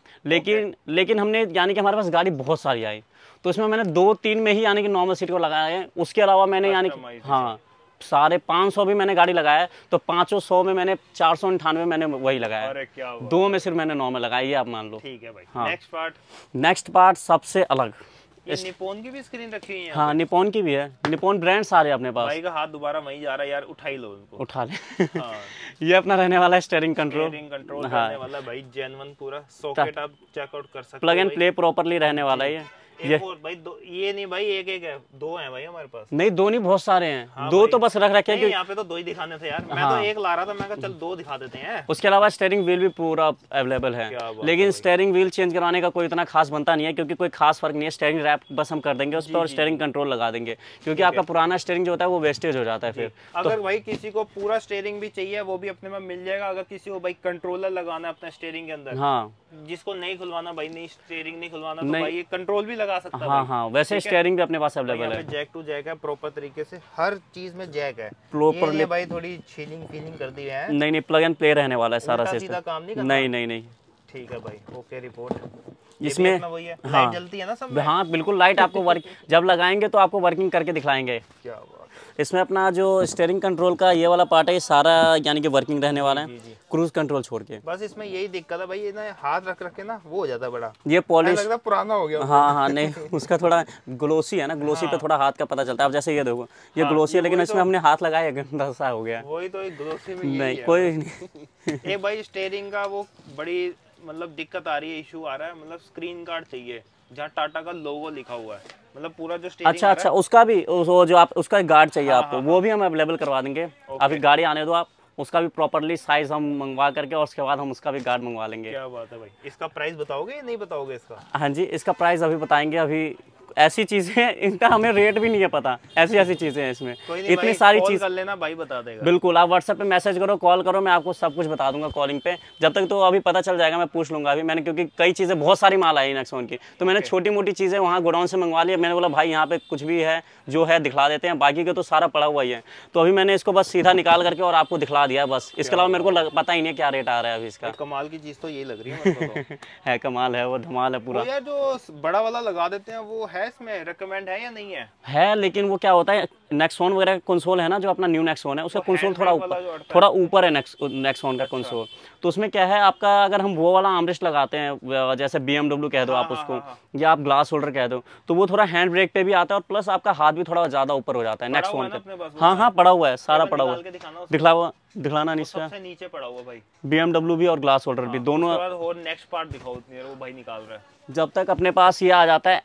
लेकिन हमने यानी कि हमारे पास गाड़ी बहुत सारी आई तो उसमें मैंने 2-3 में ही यानी कि नॉर्मल सीट कवर लगाए हैं। उसके अलावा मैंने यानी कि हाँ साढ़े 500 भी मैंने गाड़ी लगाया, तो 500 में मैंने 498 मैंने वही लगाया। अरे क्या हुआ? 2 में सिर्फ मैंने नॉर्मल लगाया, ये आप मान लो। ठीक है भाई। हाँ। नेक्स्ट पार्ट सबसे अलग, ये निपॉन की भी स्क्रीन रखी हुई है? हाँ निपॉन की भी है। निपॉन ब्रांड सारे अपने पास। भाई का हाथ दोबारा वहीं जा रहा है यार, उठा ही लो उनको। उठा ले। हाँ। ये अपना रहने वाला है स्टीयरिंग कंट्रोल। हाँ। रहने वाला भाई जेन्युइन पूरा सॉकेट आप चेकआउट कर सकते हो। प्लग एंड प्ले प्रॉपर्ली रहने वाला है ये और भाई ये नहीं भाई एक है, 2 हैं भाई हमारे पास। नहीं 2 नहीं, बहुत सारे हैं। हाँ 2 तो बस रख रखे हैं। यहाँ पे तो 2 ही दिखाने थे यार। मैं तो एक ला रहा था, मैं कहा चल 2 दिखा देते हैं। उसके अलावा स्टीयरिंग व्हील भी पूरा अवेलेबल है, लेकिन स्टीयरिंग व्हील चेंज करवाने का कोई इतना खास बनता नहीं है, क्योंकि कोई खास फर्क नहीं है। स्टीयरिंग रैप बस हम कर देंगे उस पर और स्टीयरिंग कंट्रोल लगा देंगे, क्योंकि आपका पुराना स्टीयरिंग जो होता है वो वेस्टेज हो जाता है फिर। अगर भाई किसी को पूरा स्टीयरिंग भी चाहिए वो भी अपने में मिल जाएगा। अगर किसी को भाई कंट्रोलर लगाना है अपने स्टीयरिंग के अंदर, हाँ जिसको नहीं खुलवाना भाई, नहीं स्टीयरिंग नहीं खुलवाना तो भाई ये कंट्रोल भी लगा सकता है। हाँ हाँ, वैसे स्टीयरिंग भी अपने पास अवेलेबल है। जैक टू जैक है प्रॉपर तरीके से, हर चीज में जैक है प्रॉपरली। ये भाई थोड़ी फीलिंग कर दी है। नहीं प्लग एंड प्ले रहने वाला है सारा सिस्टम। काम नहीं। ठीक है भाई, ओके रिपोर्ट। इसमें वही है, हाँ लाइट जलती है ना सब में? हाँ बिल्कुल, लाइट आपको वर्क जब लगाएंगे तो आपको वर्किंग करके दिखलाएंगे। क्या बात है। इसमें अपना जो स्टीयरिंग कंट्रोल का ये वाला पार्ट है, ये सारा यानी कि वर्किंग रहने वाला है, क्रूज कंट्रोल छोड़ के। बस इसमें यही दिक्कत है भाई, ये ना हाथ रख के ना वो हो जाता है बड़ा, ये पॉलिश लगता है पुराना हो गया। हाँ नहीं उसका थोड़ा ग्लोसी है ना, ग्लोसी पे थोड़ा हाथ का पता चलता है। अब जैसे ये देखो ये ग्लोसी है, लेकिन इसमें हमने हाथ लगाया गंदा सा हो गया। वही तो एक ग्लोसी में नहीं कोई नहीं। ये भाई स्टीयरिंग का वो बड़ी मतलब दिक्कत आ रही है, इशू आ रहा है। मतलब स्क्रीन गार्ड चाहिए जहाँ टाटा का लोगो लिखा हुआ है, मतलब पूरा जो स्टीयरिंग। अच्छा उसका भी वो जो आप उसका गार्ड चाहिए आपको, वो भी हम अवेलेबल करवा देंगे। अभी गाड़ी आने दो आप, उसका भी प्रॉपर्ली साइज हम मंगवा करके और उसके बाद हम उसका भी गार्ड मंगवा लेंगे। क्या बात है भाई। इसका प्राइस बताओगे या नहीं बताओगे इसका? हाँ जी, इसका प्राइस अभी बताएंगे। अभी ऐसी चीजें, इनका हमें रेट भी नहीं है पता, ऐसी चीजें हैं इसमें, इतनी सारी चीज कर लेना भाई, बता देगा। बिल्कुल, आप व्हाट्सएप पे मैसेज करो, कॉल करो, मैं आपको सब कुछ बता दूंगा कॉलिंग पे। जब तक तो अभी पता चल जाएगा, मैं पूछ लूंगा अभी मैंने, क्योंकि कई चीजें बहुत सारी माल आई नेक्सॉन की, तो मैंने छोटी मोटी चीजें वहाँ गोडाउन से मंगवा ली। मैंने बोला भाई यहाँ पे कुछ भी है जो है दिखला देते हैं, बाकी के तो सारा पड़ा हुआ ही है। तो अभी मैंने इसको बस सीधा निकाल करके और आपको दिखला दिया बस। इसके अलावा मेरे को पता ही नहीं क्या रेट आ रहा है अभी इसका। कमाल की चीज तो ये लग रही है है कमाल है, वो धमाल है पूरा। यार जो बड़ा वाला लगा देते हैं वो है इसमें रिकमेंड है या नहीं है, लेकिन वो क्या होता है नेक्सॉन वगैरह कंसोल है ना, जो अपना न्यू नेक्सॉन है उसका कंसोल थोड़ा ऊपर है नेक्सॉन का कंसोल। तो उसमें क्या है आपका, अगर हम वो वाला आर्मरेस्ट लगाते हैं, जैसे BMW कह दो आप उसको, या आप ग्लास होल्डर कह दो, तो वो थोड़ा हैंड ब्रेक पे भी आता है और प्लस आपका हाथ भी थोड़ा ज्यादा ऊपर हो जाता है नेक्सॉन पे। हाँ पड़ा हुआ है, सारा पड़ा हुआ है। दिखलाना नहीं, सबसे नीचे पड़ा हुआ भाई BMW भी और ग्लास होल्डर भी दोनों। और नेक्स्ट पार्ट दिखाओ, वो भाई निकाल रहा है। जब तक अपने पास ये आ जाता है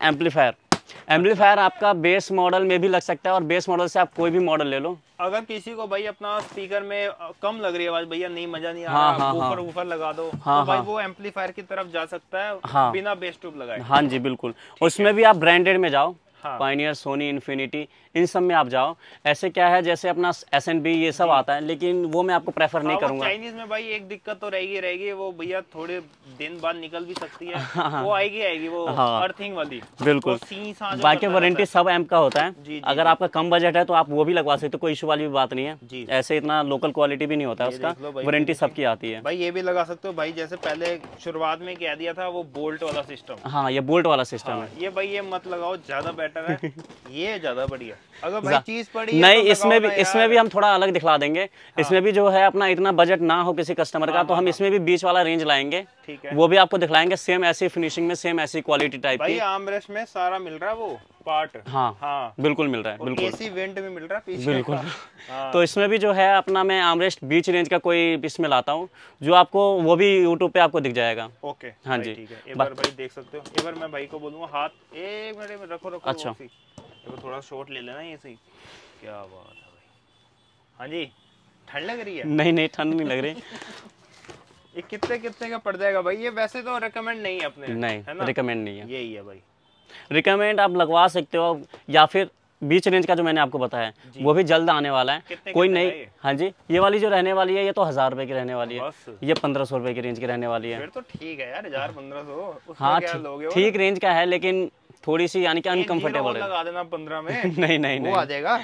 एम्पलीफायर आपका बेस मॉडल में भी लग सकता है, और बेस मॉडल से आप कोई भी मॉडल ले लो। अगर किसी को भाई अपना स्पीकर में कम लग रही है आवाज, भैया नहीं मजा नहीं आ रहा, ऊपर लगा दो, तो भाई वो एम्पलीफायर की तरफ जा सकता है बिना बेस ट्यूब लगाए। हाँ जी बिल्कुल, उसमें भी आप ब्रांडेड में जाओ, पायनियर, सोनी, इन्फिनिटी, इन सब में आप जाओ। ऐसे क्या है जैसे अपना SNB ये सब आता है, लेकिन वो मैं आपको प्रेफर नहीं करूंगा। चाइनीज में भाई एक दिक्कत तो रहेगी, वो भैया थोड़े दिन बाद निकल भी सकती है। वो आएगी वो अर्थिंग वाली, बिल्कुल। बाकी वारंटी सब एम्प का होता है। अगर आपका कम बजट है तो आप वो भी लगवा सकते हो, कोई इशू वाली भी बात नहीं है। ऐसे इतना लोकल क्वालिटी भी नहीं होता है उसका, वारंटी सबकी आती है। भाई ये भी लगा सकते हो भाई, जैसे पहले शुरुआत में कह दिया था वो बोल्ट वाला सिस्टम। हाँ ये बोल्ट वाला सिस्टम है। ये भाई ये मत लगाओ, ज्यादा बेटर है, ये ज्यादा बढ़िया। अगर भाई चीज पड़ी नहीं तो इसमें भी हम थोड़ा अलग दिखला देंगे। हाँ। इसमें भी जो है अपना इतना बजट ना हो किसी कस्टमर का, तो हम इसमें भी बीच वाला रेंज लाएंगे। ठीक है, वो भी आपको दिखलाएंगे, सेम ऐसी फिनिशिंग में, सेम ऐसी क्वालिटी टाइप की। आर्मरेस्ट में सारा मिल रहा है वो पार्ट। हाँ हाँ बिल्कुल मिल रहा है, बिल्कुल एसी वेंट में मिल रहा है पीछे बिल्कुल। हाँ। तो इसमें भी जो है अपना मैं आर्मरेस्ट बीच रेंज का कोई इसमें लाता हूँ, जो आपको वो भी यूट्यूब पे आपको दिख जाएगा। ओके हाँ जी ठीक है। एक बार भाई देख सकते हो, एक बार मैं भाई को बोलूंगा हाथ एक मिनट में रखो। अच्छा थोड़ा शॉट ले लेना ये सही। क्या बात है भाई। हाँ जी ठंड लग रही है? नहीं ठंड नहीं लग रही। ये कितने का पड़ जाएगा भाई? ये वैसे तो रिकमेंड नहीं है अपने, नहीं है ना, रिकमेंड नहीं है। यही है भाई, रिकमेंड आप लगवा सकते हो, या फिर बीच रेंज का जो मैंने आपको बताया वो भी जल्द आने वाला है। कोई नहीं। हाँ जी, ये वाली जो रहने वाली है ये तो 1000 रुपए की रहने वाली है, ये 1500 रुपए की रेंज की रहने वाली है। फिर तो ठीक है यार, 1000-1500। हाँ ठीक रेंज का है, लेकिन थोड़ी सी यानी कि अनकंफर्टेबल है। लगा देना 15 में। नहीं वो आ जाएगा।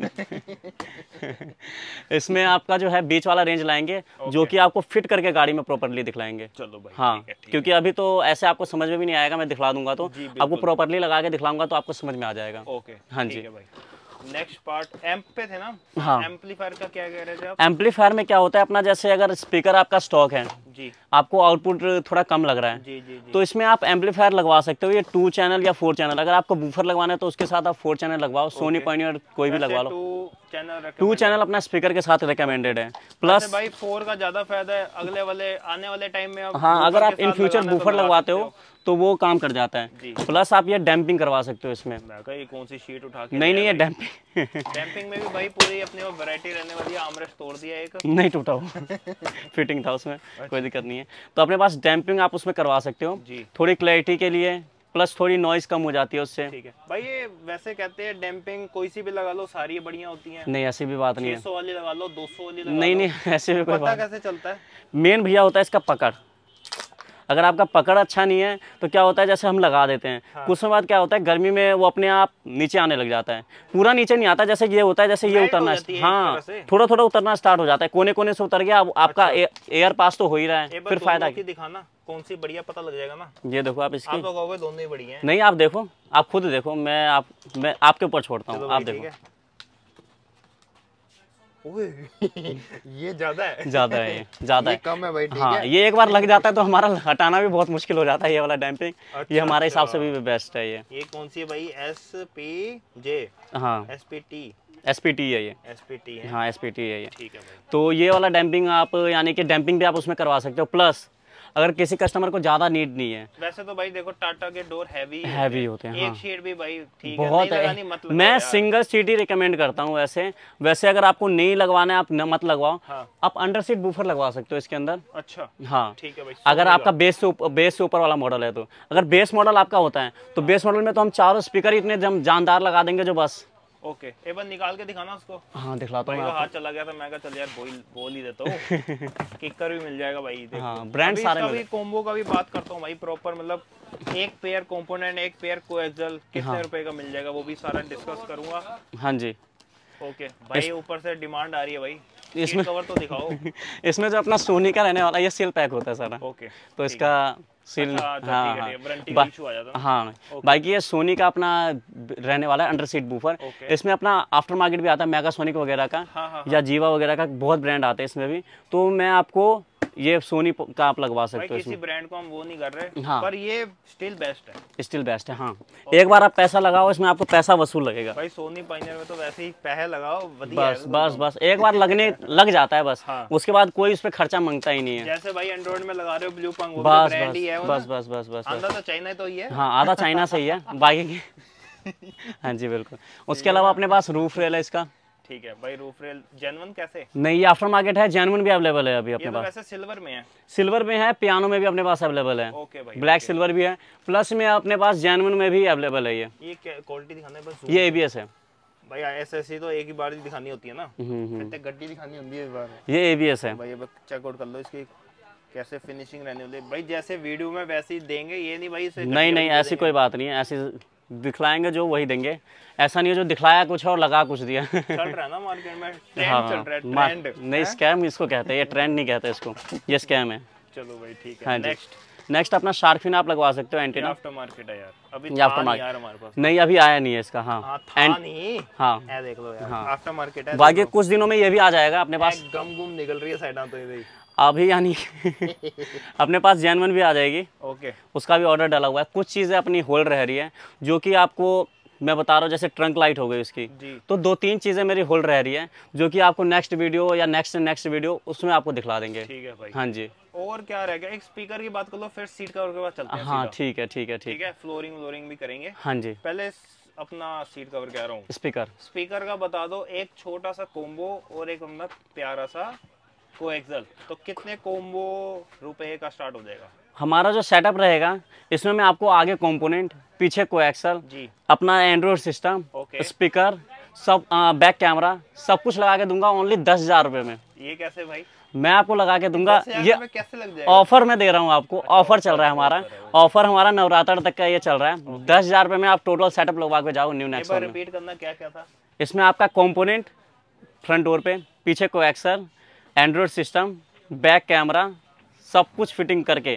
इसमें आपका जो है बीच वाला रेंज लाएंगे, जो कि आपको फिट करके गाड़ी में प्रॉपर्ली दिखलाएंगे। चलो भाई हाँ, क्योंकि अभी तो ऐसे आपको समझ में भी नहीं आएगा, मैं दिखला दूंगा तो आपको प्रॉपर्ली लगा के दिखलाऊंगा तो आपको समझ में आ जाएगा। ओके हाँ जी भाई। नेक्स्ट पार्ट एम्प पे थे ना? हाँ एम्पलीफायर का क्या कह रहे थे आप? एम्पलीफायर में क्या होता है अपना, जैसे अगर स्पीकर आपका स्टॉक है जी, आपको आउटपुट थोड़ा कम लग रहा है जी, तो इसमें आप एम्पलीफायर लगवा सकते हो, ये 2 चैनल या 4 चैनल। अगर आपको बूफर लगवाना है तो उसके साथ आप 4 चैनल लगवाओ, सोनी पॉइंट कोई भी लगवा लो। 2 चैनल अपना स्पीकर के साथ रिकमेंडेड है। प्लस भाई 4 का ज्यादा फायदा है अगले वाले आने वाले टाइम में। हाँ अगर आप इन फ्यूचर बूफर लगवाते हो तो वो काम कर जाता है। प्लस आप ये डैम्पिंग करवा सकते हो इसमें। ये कौन सी शीट उठा के? नहीं ये डैम्पिंग। डैम्पिंग में भी भाई पूरी अपने वो वैरायटी रहने वाली है। आर्मरेस्ट तोड़ दिया एक, नहीं टूटा वो। फिटिंग था उसमें। अच्छा। कोई दिक्कत नहीं है, तो अपने पास डैम्पिंग आप उसमें करवा सकते हो थोड़ी क्लैरिटी के लिए, प्लस थोड़ी नॉइज कम हो जाती है उससे। ठीक है भाई, ये वैसे कहते हैं डैम्पिंग कोई सी भी लगा लो सारी बढ़िया होती हैं। नहीं ऐसी भी बात नहीं है, 600 वाली लगा लो, 200 वाली लगा लो। नहीं ऐसे भी कोई बात। कैसे चलता है? मेन भैया होता है इसका पकड़। अगर आपका पकड़ अच्छा नहीं है तो क्या होता है, जैसे हम लगा देते हैं हाँ। कुछ समय बाद क्या होता है, गर्मी में वो अपने आप नीचे आने लग जाता है। पूरा नीचे नहीं आता, जैसे ये होता है, जैसे ये उतरना, हाँ थोड़ा थोड़ा उतरना स्टार्ट हो जाता है, कोने कोने से उतर गया। अब आपका अच्छा। एयर पास तो हो ही रहा है, फिर फायदा दिखाना कौन सी बढ़िया पता लग जाएगा ना। ये देखो आप इसकी, आप कहोगे दोनों ही बढ़िया हैं। नहीं आप देखो, आप खुद देखो, मैं आपके ऊपर छोड़ता हूँ, आप देखो। ये ज्यादा है ये कम है भाई। ठीक हाँ है। ये एक बार लग जाता है तो हमारा हटाना भी बहुत मुश्किल हो जाता है ये वाला डैम्पिंग। अच्छा, ये हमारे हिसाब से भी बेस्ट है। ये कौन सी है भाई? SPJ? हाँ SPT है ये। SPT है हाँ, SPT है ये। ठीक है भाई। तो ये वाला डैम्पिंग आप यानी कि डैम्पिंग भी आप उसमें करवा सकते हो। प्लस अगर किसी कस्टमर को ज्यादा नीड नहीं है, वैसे तो भाई देखो टाटा के डोर हैवी होते हैं। एक शीट भी भाई ठीक है, बहुत है, मतलब मैं सिंगल शीट ही रिकमेंड करता हूँ। वैसे अगर आपको नहीं लगवाना है आप मत लगवाओ। हाँ। आप अंडर सीट बूफर लगवा सकते हो इसके अंदर। अच्छा हाँ ठीक है भाई। अगर आपका बेस से ऊपर वाला मॉडल है तो, अगर बेस मॉडल आपका होता है तो बेस मॉडल में तो हम चारों स्पीकर इतने जानदार लगा देंगे जो बस। ओके एक बार निकाल के दिखाना उसको। हाँ दिखलाता हूँ। हाथ चला गया था, मैं कहा चल यार बोल ही देता हूँ। किकर भी मिल जाएगा भाई। हाँ ब्रांड सारे मिल। कॉम्बो का भी बात करता हूँ भाई, प्रॉपर मतलब एक पेयर कंपोनेंट, एक पेयर कोएक्सियल कितने रुपए का मिल जाएगा, वो भी सारा डिस्कस करूंगा। हाँ जी ओके भाई। ऊपर से डिमांड आ रही है भाई, इसमें कवर तो दिखाओ। इसमें जो अपना सोनी का रहने वाला ये सील पैक होता है सारा। ओके तो इसका सील हाँ बाकी ये सोनी का अपना रहने वाला है अंडर सीट बूफर। इसमें अपना आफ्टर मार्केट भी आता है, मेगासोनिक वगैरह का या जीवा वगैरह का, बहुत ब्रांड आते हैं इसमें भी। तो मैं आपको ये सोनी का आप लगवा सकते हो। किसी ब्रांड को हम वो नहीं कर रहे हाँ, पर ये स्टिल बेस्ट है हाँ। एक बार आप पैसा लगाओ इसमें, आपको पैसा वसूल लगेगा भाई। सोनी पाइनियर में तो वैसे ही पैसे लगाओ, बस एक बार लग जाता है बस हाँ। उसके बाद कोई उस पर खर्चा मांगता ही नहीं है। जैसे भाई एंड्रॉइड में लगा रहे हो ब्लू पंग, बस आधा तो चाइना तो ही है हाँ, आधा चाइना से ही है बाकी। हाँ जी बिल्कुल। उसके अलावा अपने पास रूफ रेल है इसका। ठीक है भाई। रूफ रेल जेन्युइन कैसे? नहीं ये आफ्टर मार्केट है, जेन्युइन भी अवेलेबल है अभी अपने पास। वैसे सिल्वर में है, पियानो में भी अपने पास अवेलेबल है। ओके भाई। ब्लैक सिल्वर भी है, प्लस में अपने पास जेन्युइन में भी अवेलेबल है। ये क्वालिटी दिखाने बस। ये ABS है भाई। SSC तो एक ही बार ही दिखानी होती है ना, गड्डी दिखानी होती है इस बार। ये ABS है भाई, चेकआउट कर लो इसकी कैसे फिनिशिंग रहने वाली भाई। जैसे वीडियो में वैसे ही देंगे, ये नहीं भाई नहीं ऐसी कोई बात नहीं है, ऐसी दिखलाएंगे जो वही देंगे। ऐसा नहीं है जो दिखलाया कुछ और लगा कुछ दिया। चल रहा है ना मार्केट में ट्रेंड। हाँ, चल रहा है ट्रेंड। नहीं स्कैम इसको कहते हैं, ये ट्रेंड नहीं कहते इसको, ये स्कैम है। चलो भाई ठीक है। हाँ नेक्स्ट नेक्स्ट अपना शार्क फिन आप लगवा सकते हो एंटीना। आफ्टर मार्केट है यार, अभी ये आफ्टर यार हमारे पास नहीं, अभी आया नहीं है इसका। हाँ नहीं, हाँ ये देख लो यार, हाँ आफ्टर मार्केट है। बाकी कुछ दिनों में ये भी आ जाएगा अपने पास। गम गुम निकल रही है साइड तो ये अभी यानी अपने पास जेनवन भी आ जाएगी। ओके, उसका भी ऑर्डर डाला हुआ है। कुछ चीज़ें अपनी होल्ड रह रही है जो कि आपको मैं बता रहा हूँ, जैसे ट्रंक लाइट हो गई उसकी, तो 2-3 चीज़ें मेरी होल्ड रह रही है जो कि आपको नेक्स्ट वीडियो या नेक्स्ट वीडियो उसमें आपको दिखला देंगे। ठीक है भाई। हाँ जी, और क्या रह गया, एक स्पीकर की बात कर लो, फिर सीट कवर के बाद चलते हैं। हाँ ठीक है फ्लोरिंग भी करेंगे। हाँ जी, पहले अपना सीट कवर कह रहा हूँ, स्पीकर का बता दो। एक छोटा सा कोम्बो और एक अपना प्यारा सा कोएक्सल, तो कितने कोम्बो रुपए का स्टार्ट हो जाएगा? हमारा जो सेटअप रहेगा इसमें मैं आपको आगे कंपोनेंट, पीछे कोएक्सल, अपना एंड्रॉइड सिस्टम, स्पीकर, सब बैक कैमरा, सब कुछ लगा के दूंगा ओनली 10,000 रुपये में। ये कैसे भाई? मैं आपको लगा के दूंगा, ये कैसे लग जाएगा? ऑफर में दे रहा हूँ आपको। ऑफर चल रहा है हमारा, ऑफर हमारा नवरात्र तक का ये चल रहा है। 10,000 रुपये में आप टोटल सेटअप लगवा के जाओ न्यू नेक्सॉन में। रिपीट करना, क्या क्या था इसमें? आपका कंपोनेंट फ्रंट डोर पे, पीछे coaxial, android system, back camera, सब कुछ फिटिंग करके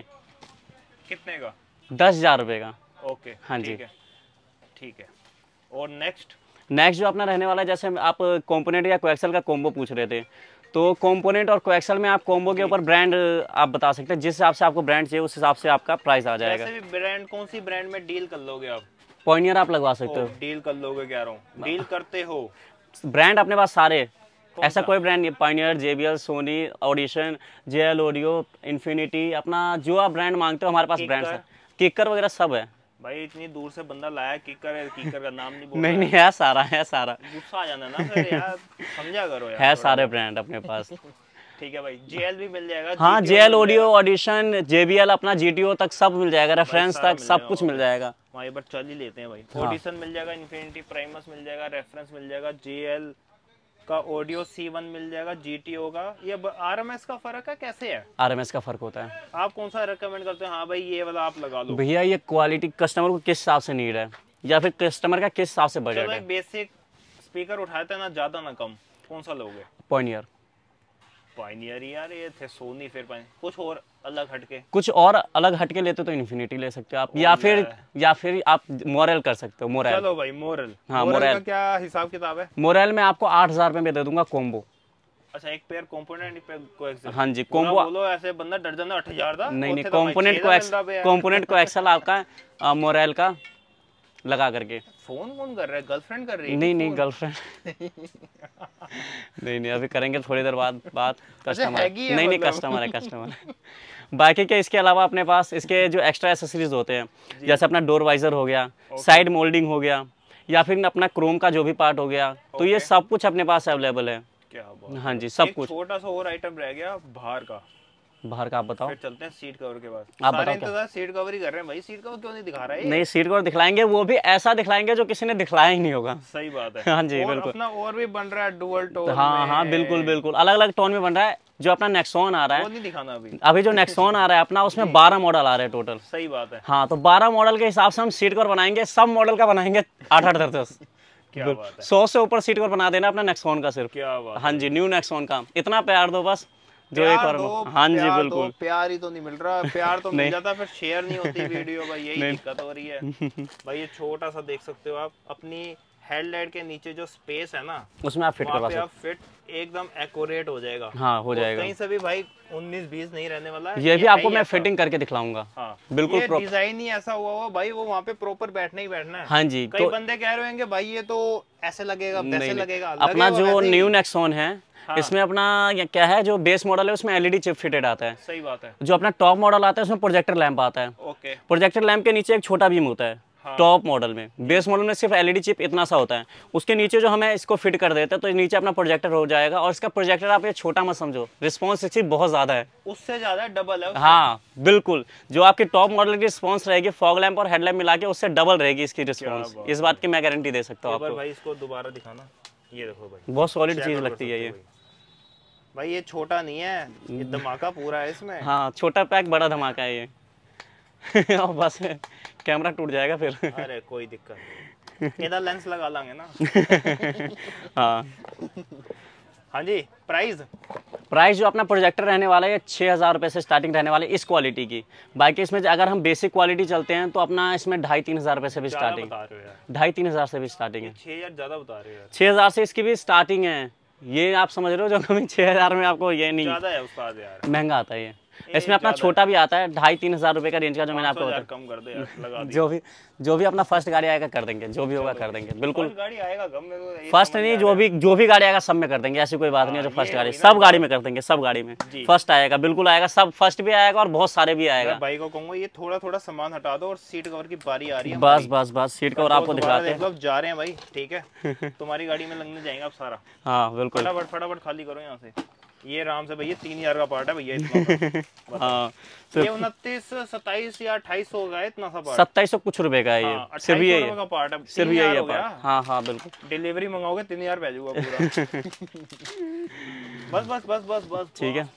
कितने का? 10,000 रुपये का। ओके, हाँ जी, ठीक है। और नेक्स्ट जो अपना रहने वाला है, जैसे आप कंपोनेंट या कोएक्सल का कॉम्बो पूछ रहे थे, तो कंपोनेंट और कोएक्सल में आप कॉम्बो के ऊपर ब्रांड आप बता सकते हैं। जिस हिसाब से आपको ब्रांड चाहिए उस हिसाब से आपका प्राइस आ जाएगा। वैसे भी ब्रांड, कौन सी ब्रांड में डील कर लोगे आप? पॉइनियर आप लगवा सकते हो। डील कर लोगे कह रहा हूँ, डील करते हो? ब्रांड अपने पास सारे, ऐसा कोई ब्रांड नहीं। Pioneer, JBL, Sony, Audison, JL audio, Infinity, अपना जो आप ब्रांड मांगते हो हमारे पास ब्रांड है। किकर वगैरह सब है भाई। इतनी दूर से बंदा लाया, किकर का नाम नहीं बोल नहीं है सारा, गुस्सा आ जाना ना फिर यार, समझा करो यार। है सारे ब्रांड अपने पास। ठीक है भाई। JL भी मिल जाएगा? हाँ, JL ऑडियो, ऑडिशन, JBL, अपना GTO तक सब मिल जाएगा, रेफरेंस तक सब कुछ मिल जाएगा। वहाँ एक बार चल ही लेते हैं भाई। ऑडिशन मिल जाएगा, इन्फिनिटी प्राइमस मिल जाएगा, रेफरेंस मिल जाएगा, JL का ऑडियो C1 मिल जाएगा, GTO का। ये RMS का फर्क है, कैसे है? RMS का फर्क होता है। आप कौन सा रेकमेंड करते हैं? हाँ भाई ये वाला आप लगा लो। भैया ये क्वालिटी कस्टमर को किस हिसाब से नीड है या फिर कस्टमर का किस हिसाब से बजट है। बेसिक स्पीकर उठाते हैं ना, ज्यादा ना कम, कौन सा लोगे? पॉइनियर यार, ये थे सोनी, फिर कुछ और अलग हटके लेते तो इन्फिनिटी ले सकते हो आप, या फिर आप मोरेल कर सकते हो। मोरेल, चलो भाई मोरेल। हाँ, मोरेल का क्या हिसाब किताब है? मोरेल में आपको 8,000 रुपये में दे दूंगा कॉम्बो। अच्छा, एक पेयर कंपोनेंट, एक पेयर कोएक्सल। हाँ जी, कॉम्बो। बोलो ऐसे बंदा डर जाना 8,000 दा। नहीं, कंपोनेंट कोएक्सल आपका मोरेल का लगा करके। फोन कर रहा है? गर्लफ्रेंड कर रही है? नहीं गर्लफ्रेंड नहीं, अभी करेंगे थोड़ी देर बाद बात। कस्टमर नहीं, कस्टमर है। बाकी के इसके अलावा अपने पास इसके जो एक्स्ट्रा एसेसरीज होते हैं, जैसे अपना डोर वाइजर हो गया, साइड मोल्डिंग हो गया, या फिर अपना क्रोम का जो भी पार्ट हो गया, तो ये सब कुछ अपने पास अवेलेबल है। क्या बात। हाँ जी, सब कुछ। छोटा सा और आइटम रह गया बाहर का आप बताओ। फिर चलते हैं सीट कवर के पास। आप सारे इंतजार सीट कवर ही कर रहे हैं भाई। सीट कवर क्यों नहीं दिखा रहा है? नहीं, सीट कवर दिखलाएंगे, वो भी ऐसा दिखलाएंगे जो किसी ने दिखलाया ही नहीं होगा। सही बात है। हाँ जी, बिल्कुल। अपना और भी बन रहा है डुअल टोन। हाँ, बिल्कुल अलग अलग टोन में बन रहा है। जो अपना नेक्सॉन आ रहा है, वो नहीं दिखाना अभी जो नेक्सॉन आ रहा है अपना, उसमें 12 मॉडल आ रहे हैं टोटल। सही बात है। हाँ, तो 12 मॉडल के हिसाब से हम सीट कवर बनाएंगे। सब मॉडल का बनाएंगे 8-10। क्या बात है। 100 से ऊपर सीट कवर बना देना अपना नेक्सॉन का सिर्फ। क्या बात। हाँ जी, न्यू नेक्सॉन का। इतना प्यार दो बस, जो एक बार। हाँ जी, बिल्कुल। प्यार ही तो नहीं मिल रहा। प्यार तो मिल जाता, फिर शेयर नहीं होती वीडियो भाई, यही दिक्कत हो रही है भाई। ये छोटा सा देख सकते हो आप, अपनी हेडलाइट के नीचे जो स्पेस है ना, उसमें आप फिट करवा सकते हो। फिट एकदम एक्यूरेट हो जाएगा। हाँ, हो जाएगा। कहीं से भी भाई 19-20 नहीं रहने वाला है। ये भी आपको मैं फिटिंग करके दिखलाऊंगा। हाँ, बिल्कुल। डिजाइन ही ऐसा हुआ भाई, वो वहाँ पे प्रॉपर बैठना ही बैठना है। हाँ जी। कई बंदे कह रहे होंगे भाई ये तो ऐसे लगेगा, वैसे लगेगा। अपना जो न्यू नेक्सॉन है, इसमें अपना क्या है, जो बेस मॉडल है उसमें LED चिप फिटेड आता है। सही बात है। जो अपना टॉप मॉडल आता है उसमें प्रोजेक्टर लैंप आता है। ओके। प्रोजेक्टर लैंप के नीचे एक छोटा बीम होता है। टॉप मॉडल में, बेस मॉडल में सिर्फ LED चिप इतना सा होता है। उसके नीचे जो हमें इसको फिट कर देते हैं, तो नीचे अपना प्रोजेक्टर हो जाएगा। और इसका प्रोजेक्टर आप ये छोटा मत समझो, रिस्पॉन्स इसकी बहुत ज्यादा है, उससे ज्यादा डबल है। हाँ बिल्कुल। जो आपकी टॉप मॉडल की रिस्पॉन्स रहेगी, फॉग लैंप और हेडलैम्प मिला के, उससे डबल रहेगी इसकी रिस्पॉन्स। इस बात की मैं गारंटी दे सकता हूँ आपको। भाई इसको दोबारा दिखाना, ये देखो भाई, बहुत सॉलिड चीज लगती है ये भाई। ये छोटा नहीं है, ये धमाका पूरा है इसमें। हाँ, छोटा पैक बड़ा धमाका है ये और बस कैमरा टूट जाएगा फिर। अरे कोई दिक्कत नहीं, इधर लेंस लगा लांगे ना। हाँ हाँ जी। प्राइस प्राइस जो अपना प्रोजेक्टर रहने वाला है 6,000 रुपये से स्टार्टिंग रहने वाले इस क्वालिटी की। बाकी इसमें अगर हम बेसिक क्वालिटी चलते हैं तो अपना इसमें 2,500-3 हज़ार रुपये से भी स्टार्टिंग, 2,500-3 हज़ार से भी स्टार्टिंग है। 6,000 ज़्यादा बता रहे हो यार। 6,000 से इसकी भी स्टार्टिंग है, ये आप समझ रहे हो, जो कभी 6,000 में आपको ये नहीं, ज़्यादा है उस्ताद यार, महंगा आता है ये। इसमें अपना छोटा भी आता है 2,500-3 हज़ार रुपये का रेंज का, जो मैंने आपको बताया। कम कर दे यार, लगा दे। जो भी अपना फर्स्ट गाड़ी आएगा कर देंगे, जो भी होगा कर देंगे, बिल्कुल। गाड़ी आएगा कम में तो फर्स्ट नहीं, जो भी गाड़ी आएगा सब में कर देंगे, ऐसी कोई बात नहीं है जो फर्स्ट गाड़ी, सब गाड़ी में कर देंगे, सब गाड़ी में फर्स्ट आएगा, बिल्कुल आएगा, सब फर्स्ट भी आएगा और बहुत सारे भी आएगा। भाई को कहूंगा ये थोड़ा सामान हटा दो और सीट कवर की बारी आ रही है। बस सीट कवर आपको दिखाते हैं, जा रहे हैं भाई, ठीक है। तुम्हारी गाड़ी में लगने जाएंगे आप सारा। हाँ बिल्कुल, फटाफट खाली करो यहाँ से। ये आराम से भैया 3,000 का पार्ट है भैया इतना। हाँ, ये 29, 27 या 28 होगा इतना सा पार्ट। 2700 कुछ रुपए का है ये, सिर्फ यही का पार्ट है, सिर्फ यही है पार्ट। हाँ बिल्कुल, डिलीवरी मंगाओगे 3,000 भेजूगा पूरा। बस ठीक है।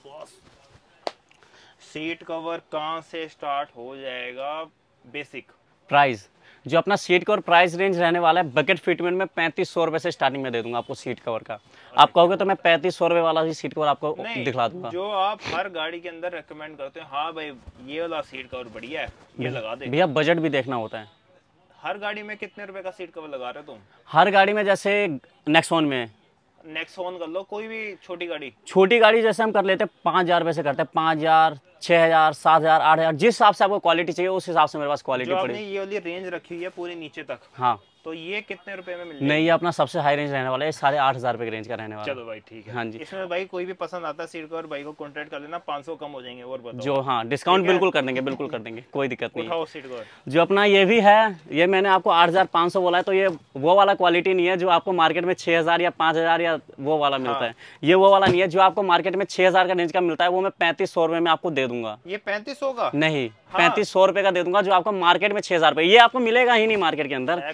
सीट कवर कहाँ से स्टार्ट हो जाएगा? बेसिक प्राइस जो अपना सीट कवर प्राइस रेंज रहने वाला है बकेट फिटमेंट में 3,500 रुपए से स्टार्टिंग में दे दूंगा आपको सीट कवर का। आप कहोगे तो मैं 3,500 रुपए वाला ही सीट कवर आपको दिखा दूंगा। जो आप हर गाड़ी के अंदर रेकमेंड करते हैं, हाँ भाई ये वाला सीट कवर बढ़िया है, ये लगा दे। भैया बजट भी देखना होता है। हर गाड़ी में कितने रुपए का सीट कवर लगा रहे हो तुम? हर गाड़ी में, जैसे नेक्सॉन में, नेक्सॉन कर लो, कोई भी छोटी गाड़ी जैसे हम कर लेते हैं 5,000 रुपए से करते हैं, 5,000, 6,000, 7,000, 8,000, जिस हिसाब से आपको क्वालिटी चाहिए उस हिसाब से मेरे पास क्वालिटी पड़ी। ये वाली रेंज रखी हुई है पूरी नीचे तक। हाँ, तो ये कितने रुपए में मिल जाएगा? नहीं, ये अपना सबसे हाई रेंज रहने वाला है, 8,500 रुपए की रेंज का रहने वाला है। चलो भाई ठीक है। हाँ जी, इसमें भाई कोई भी पसंद आता है सीट कवर, भाई को कांटेक्ट कर लेना, 500 कम हो जाएंगे। और बताओ जो, हाँ डिस्काउंट बिल्कुल कर देंगे, बिल्कुल कर देंगे, कोई दिक्कत नहीं। उठाओ सीट कवर। जो अपना ये भी है, ये मैंने आपको 8,500 बोला है, तो ये वो वाला क्वालिटी नहीं है जो आपको मार्केट में 6,000 या 5,000 या वो वाला मिलता है। ये वो वाला नहीं है जो आपको मार्केट में 6,000 का रेंज का मिलता है, वो मैं 3,500 रुपए में आपको दे दूंगा। ये 3,500 का नहीं, 3,500 रुपए का दे दूंगा, जो आपको मार्केट में 6,000 रुपए, ये आपको मिलेगा ही नहीं मार्केट के अंदर।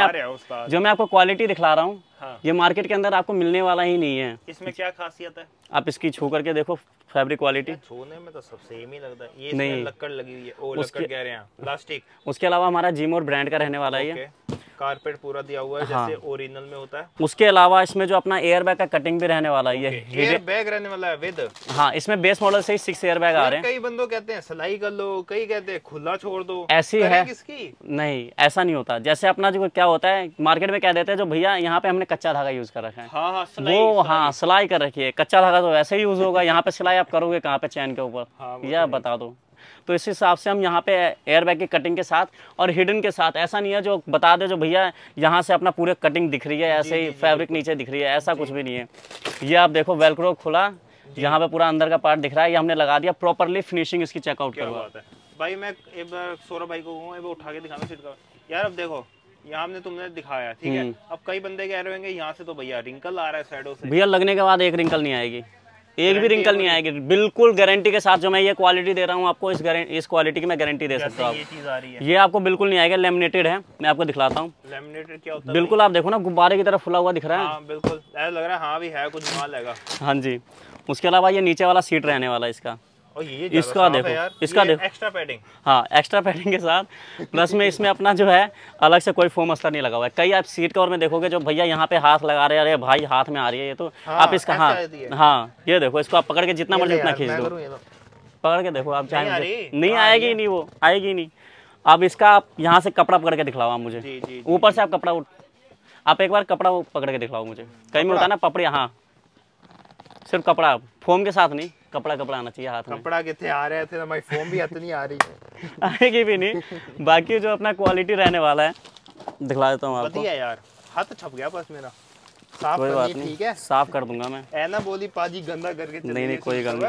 जो मैं आपको क्वालिटी दिखला रहा हूँ, हाँ, ये मार्केट के अंदर आपको मिलने वाला ही नहीं है। इसमें क्या खासियत है? आप इसकी छू करके देखो, फैब्रिक क्वालिटी छूने में तो सब सेम ही लगता है। ये नहीं, लक्कड़ लगी हुई है, ओ लक्कड़ कह रहे हैं, प्लास्टिक। उसके अलावा हमारा जिमोर ब्रांड का रहने वाला है, कारपेट पूरा दिया हुआ है, हाँ, जैसे ओरिजिनल में होता है। उसके अलावा इसमें जो अपना एयर बैग का कटिंग भी रहने वाला है, ये एयर बैग रहने वाला है विद। हाँ, इसमें बेस मॉडल से ही 6 एयर बैग आ रहे हैं। कई बंदों कहते हैं सिलाई कर लो, कई कहते हैं खुला छोड़ दो, ऐसी है किसकी? नहीं, ऐसा नहीं होता। जैसे अपना जो क्या होता है मार्केट में कह देते हैं जो भैया यहाँ पे हमने कच्चा धागा यूज कर रखा है, वो सिलाई कर रखी है। कच्चा धागा तो वैसे ही यूज होगा, यहाँ पे सिलाई आप करोगे कहाँ पे चैन के ऊपर, यह बता दो। तो इस हिसाब से हम यहाँ पे एयर बैग की कटिंग के साथ और हिडन के साथ, ऐसा नहीं है जो बता दे जो भैया यहाँ से अपना पूरे कटिंग दिख रही है, ऐसे ही फैब्रिक नीचे दिख रही है, ऐसा कुछ भी नहीं है। ये आप देखो वेलक्रो खुला, यहाँ पे पूरा अंदर का पार्ट दिख रहा है, ये हमने लगा दिया प्रॉपरली, फिनिशिंग इसकी चेकआउट करवा। भाई मैं एक बार सौरभ भाई को कहूँगा उठा के दिखाना सीट का यार। अब देखो यहाँ हमने तुमने दिखाया, ठीक है, अब कई बंदे कह रहे होंगे यहाँ से तो भैया रिंकल आ रहा है साइडों से। भैया लगने के बाद एक रिंकल नहीं आएगी, एक भी रिंकल नहीं आएगी, बिल्कुल गारंटी के साथ। जो मैं ये क्वालिटी दे रहा हूँ आपको, इस क्वालिटी की मैं गारंटी दे सकता हूँ। ये चीज आ रही है, ये आपको बिल्कुल नहीं आएगा। लेमिनेटेड है, मैं आपको दिखलाता हूँ। लेमिनेटेड क्या होता है? बिल्कुल, आप देखो ना गुब्बारे की तरह फुला हुआ दिख रहा है। हाँ, बिल्कुल ऐसा लग रहा है, हाँ भी है कुछ माल है। हाँ जी। उसके अलावा ये नीचे वाला सीट रहने वाला है इसका, और ये इसका देखो, इसका देखो, एक्स्ट्रा पैडिंग। हाँ, एक्स्ट्रा पैडिंग के साथ प्लस में इसमें अपना जो है अलग से कोई फोम अस्तर नहीं लगा हुआ है। कई आप सीट कवर में देखोगे जो भैया यहाँ पे हाथ लगा रहे हैं, अरे भाई हाथ में आ रही है ये तो, आप इसका, हाँ ये देखो, इसको आप पकड़ के जितना मर्जी उतना खींच दो, पकड़ के देखो आप चाहे, नहीं आएगी, नहीं वो आएगी नहीं। अब इसका आप यहाँ से कपड़ा पकड़ के दिखलाओ आप मुझे, ऊपर से आप कपड़ा, आप एक बार कपड़ा पकड़ के दिखलाओ मुझे। कहीं में होता है ना पपड़ी, हाँ सिर्फ कपड़ा, फोम के साथ नहीं, कपड़ा आना चाहिए हाथ में। कपड़ा कितने आ रहे थे, हमारी फोम भी इतनी आ रही है। आएगी भी नहीं। बाकी जो अपना क्वालिटी रहने वाला है दिखला देता हूँ आपको। बढ़िया यार, हाथ छप गया बस मेरा, साफ कोई बात नहीं, ठीक है, साफ कर दूंगा मैं। ऐना बोली पाजी गंदा करके नहीं कोई गंदा।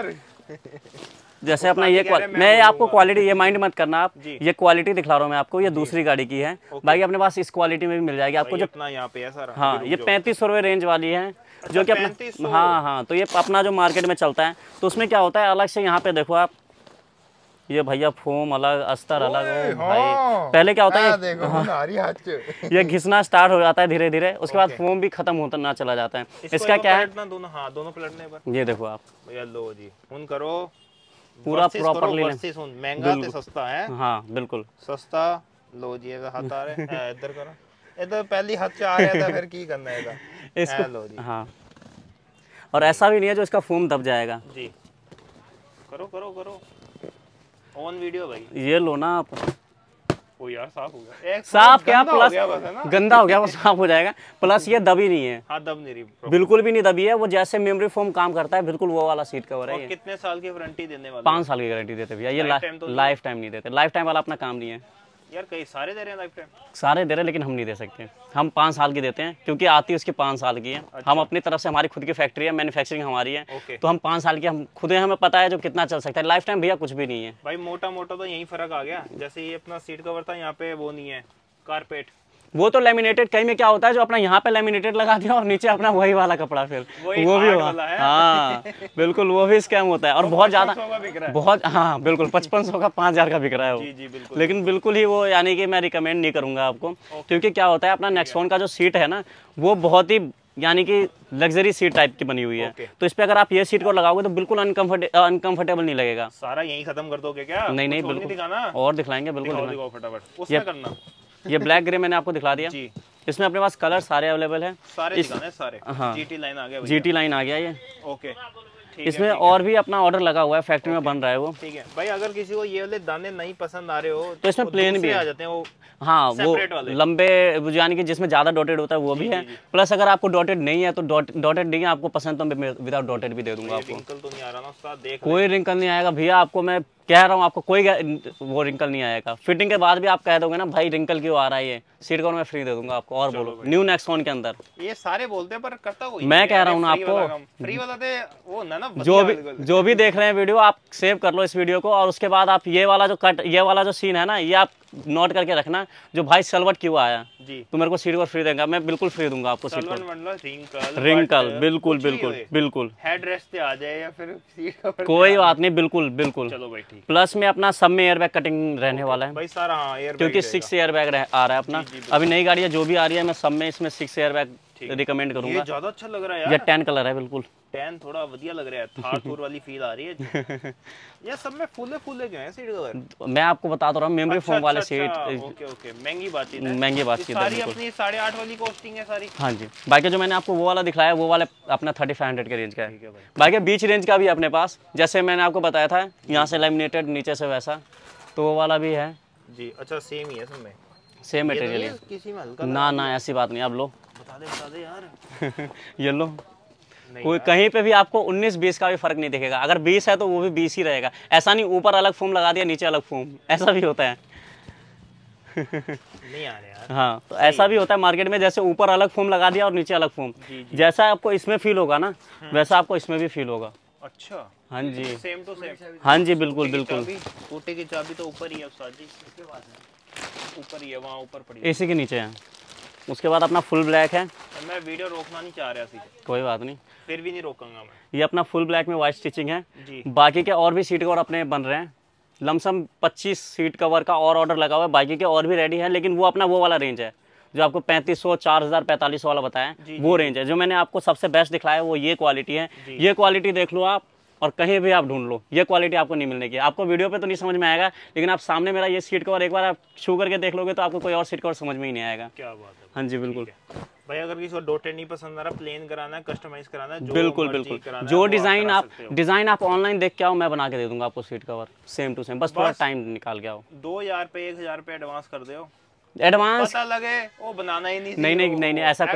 जैसे अपना ये मैं आपको क्वालिटी, ये माइंड मत करना आप, ये क्वालिटी दिखला रहा हूँ मैं आपको, ये दूसरी गाड़ी की है। बाकी अपने पास इस क्वालिटी में भी मिल जाएगी आपको। जो अपना यहाँ पे है सारा, हाँ, ये 3,500 रुपए रेंज वाली है, जो कि अपना, हाँ, तो ये अपना जो मार्केट में चलता है, तो उसमें क्या होता है अलग से, यहाँ पे देखो आप, ये भैया फोम अलग, अस्तर अलग हो भाई। पहले क्या होता है, ये घिसना स्टार्ट हो जाता है धीरे धीरे, उसके बाद फोम भी खत्म होता ना चला जाता है। इसका क्या है, दोनों पलटने पर, ये देखो आप, लो जी, उन करो पूरा प्रॉपरली, महंगा ते सस्ता है। हाँ बिल्कुल सस्ता, लो जी हाथ आ रहे हैं, इधर करो, इधर पहली हाथ से आ रहा था, फिर की करना है इसको, लो जी। हाँ, और ऐसा भी नहीं है जो इसका फोम दब जाएगा जी। करो करो करो ऑन वीडियो भाई। ये लो ना आप। ओ यार साफ हो गया। साफ क्या प्लस गया गंदा हो गया वो साफ हो जाएगा। प्लस ये दबी नहीं है। हाँ दब नहीं रही, बिल्कुल भी नहीं दबी है। वो जैसे मेमोरी फोम काम करता है बिल्कुल वो वाला सीट कवर है। और कितने साल की वारंटी देने वाले? 5 साल की गारंटी देते भैया। ये लाइफ टाइम नहीं देते। लाइफ टाइम वाला अपना काम नहीं है यार। कई सारे दे रहे हैं लाइफ टाइम। सारे दे रहे हैं लेकिन हम नहीं दे सकते। हम 5 साल की देते हैं क्योंकि आती उसकी 5 साल की है। अच्छा। हम अपनी तरफ से, हमारी खुद की फैक्ट्री है, मैन्युफैक्चरिंग हमारी है। ओके। तो हम 5 साल की हम खुद हमें पता है जो कितना चल सकता है। लाइफ टाइम भैया कुछ भी नहीं है भाई। मोटा मोटा तो यही फर्क आ गया। जैसे ये अपना सीट कवर था, यहाँ पे वो नहीं है कारपेट। वो तो लेमिनेटेड। कहीं में क्या होता है जो अपना यहाँ पे लेमिनेटेड लगा दिया और नीचे अपना वही वाला कपड़ा फिर वो भी हुआ। हाँ बिल्कुल वो भी स्कैम होता है और बहुत ज्यादा बहुत। हाँ बिल्कुल 5500 का 5000 का बिक रहा है वो। जी बिल्कुल। लेकिन बिल्कुल ही वो यानी कि मैं रिकमेंड नहीं करूंगा आपको क्योंकि क्या होता है अपना नेक्सॉन का जो सीट है ना वो बहुत ही यानी कि लग्जरी सीट टाइप की बनी हुई है। तो इस पे अगर आप ये सीट को लगाओगे तो बिल्कुल अनकंफर्टेबल नहीं लगेगा। सारा यही खत्म कर दोगे क्या? नहीं बिल्कुल और दिखाएंगे बिल्कुल फटाफट उसमें करना। ये ब्लैक ग्रे मैंने आपको दिखा दिया जी। इसमें अपने पास कलर सारे अवेलेबल है। सारे दिखाने सारे। हाँ जीटी लाइन आ गया। जीटी लाइन आ गया ये। ओके। इसमें और भी अपना ऑर्डर लगा हुआ है, फैक्ट्री में बन रहा है वो। ठीक है भाई। अगर किसी को ये वाले दाने नहीं पसंद आ रहे हो तो इसमें प्लेन भी आ जाते हैं वो। हाँ वो लंबे यानी कि जिसमें ज्यादा डॉटेड होता है वो भी है। प्लस अगर आपको डॉटेड नहीं है तो डॉटेड नहीं है आपको पसंद तो मैं विदाउट डॉटेड भी दे दूंगा आपको। रिंकल तो नहीं आ रहा ना उस्ताद? देख कोई रिंकल नहीं आएगा भैया। आपको मैं कह रहा हूँ आपको कोई वो रिंकल नहीं आएगा। फिटिंग के बाद भी आप कह दोगे ना भाई रिंकल क्यों आ रहा है, ये सीट कवर मैं फ्री दे दूंगा आपको। और बोलो न्यू नेक्सॉन के अंदर ये सारे बोलते हैं पर करता कोई। मैं कह रहा हूँ ना आपको फ्री वाला थे वो ना जो भी देख रहे हैं वीडियो आप सेव कर लो इस वीडियो को और उसके बाद आप ये वाला जो सीन है ना ये आप नोट करके रखना जो भाई सलवट क्यों आया जी। तो मेरे को सीट कवर फ्री देगा। मैं बिल्कुल फ्री दूंगा आपको सीट कवर। रिंकल बिल्कुल बिल्कुल बिल्कुल। हेड रेस्ट पे आ जाए या फिर सीट कवर कोई बात नहीं बिल्कुल बिल्कुल। चलो भाई ठीक। प्लस में अपना सब में एयरबैग कटिंग रहने वाला है भाई सारा। हाँ एयरबैग क्योंकि 6 एयरबैग आ रहा है अपना। अभी नई गाड़ियाँ जो भी आ रही है मैं सब में इसमें 6 एयरबैग रिकमेंड करूंगा। ये ज्यादा अच्छा लग रहा है यार। ये 10 कलर है बिल्कुल। 10 थोड़ा बढ़िया लग रहा है। थार थूर वाली फील आ रही है। ये सब में फूले क्यों हैं सीट कवर? मैं आपको बता तो रहा हूँ मेमोरी फोम वाले सीट। ओके महंगी बात है। महंगी बात की सारी अपनी 8.5 वाली कॉस्टिंग है सारी। हाँ जी। बाकी जो मैंने आपको वो वाला दिखाया वो वाला अपना 3500 के रेंज का है। बाकी बीच रेंज का भी अपने पास जैसे मैंने आपको बताया था यहाँ से लेमिनेटेड नीचे से वैसा तो वो वाला भी है जी। अच्छा सेम ही है सब में? सेम मटेरियल है किसी में हल्का ना ऐसी बात नहीं। आप लो बता दे यार। ये लो कोई कहीं पे भी आपको 19-20 का भी फर्क नहीं दिखेगा। अगर 20 है तो वो भी 20 ही रहेगा। ऐसा नहीं ऊपर अलग फोम लगा दिया नीचे अलग फोम, ऐसा भी होता है। नहीं आ रहे यार। हाँ तो ऐसा भी होता है मार्केट में। जैसे ऊपर अलग फोम लगा दिया और नीचे अलग फोम। जैसा आपको इसमें फील होगा ना वैसा आपको इसमें भी फील होगा। अच्छा हाँ जी सेम टू सेम। हाँ जी बिल्कुल बिल्कुल। स्कूटी की चाबी तो ऊपर ही है उस्ताद जी। ऊपर ही है वहाँ ऊपर पड़ी है। एसी के नीचे है। उसके बाद अपना फुल ब्लैक है। मैं वीडियो रोकना नहीं चाह रहा थी। कोई बात नहीं फिर भी नहीं रोकूंगा मैं। ये अपना फुल ब्लैक में वाइट स्टिचिंग है जी। बाकी के और भी सीट कवर अपने बन रहे हैं। लमसम 25 सीट कवर का और ऑर्डर लगा हुआ है। बाकी के और भी रेडी है लेकिन वो अपना वो वाला रेंज है जो आपको 3500 4000 4500 वाला बताया वो रेंज है। जो मैंने आपको सबसे बेस्ट दिखाया वो ये क्वालिटी है। ये क्वालिटी देख लो आप और कहीं भी आप ढूंढ लो ये क्वालिटी आपको नहीं मिलने की। आपको वीडियो पे तो नहीं समझ में आएगा लेकिन आप सामने मेरा ये सीट कवर एक बार आप छू करके देख लोगे तो आपको कोई और सीट कवर समझ में ही नहीं आएगा। क्या बात है। हाँ जी बिल्कुल भाई। अगर किसी को डॉटेड नहीं पसंद आ रहा, प्लेन कराना है, कस्टमाइज कराना है, जो बिल्कुल जो डिजाइन आप ऑनलाइन देख के आओ मैं बना के दे दूंगा आपको seat cover same to same. बस थोड़ा टाइम निकाल के आओ। 2000 पे 1000 पे एडवांस कर दो। एडवांस पता लगे वो बनाना ही नहीं। नहीं ऐसा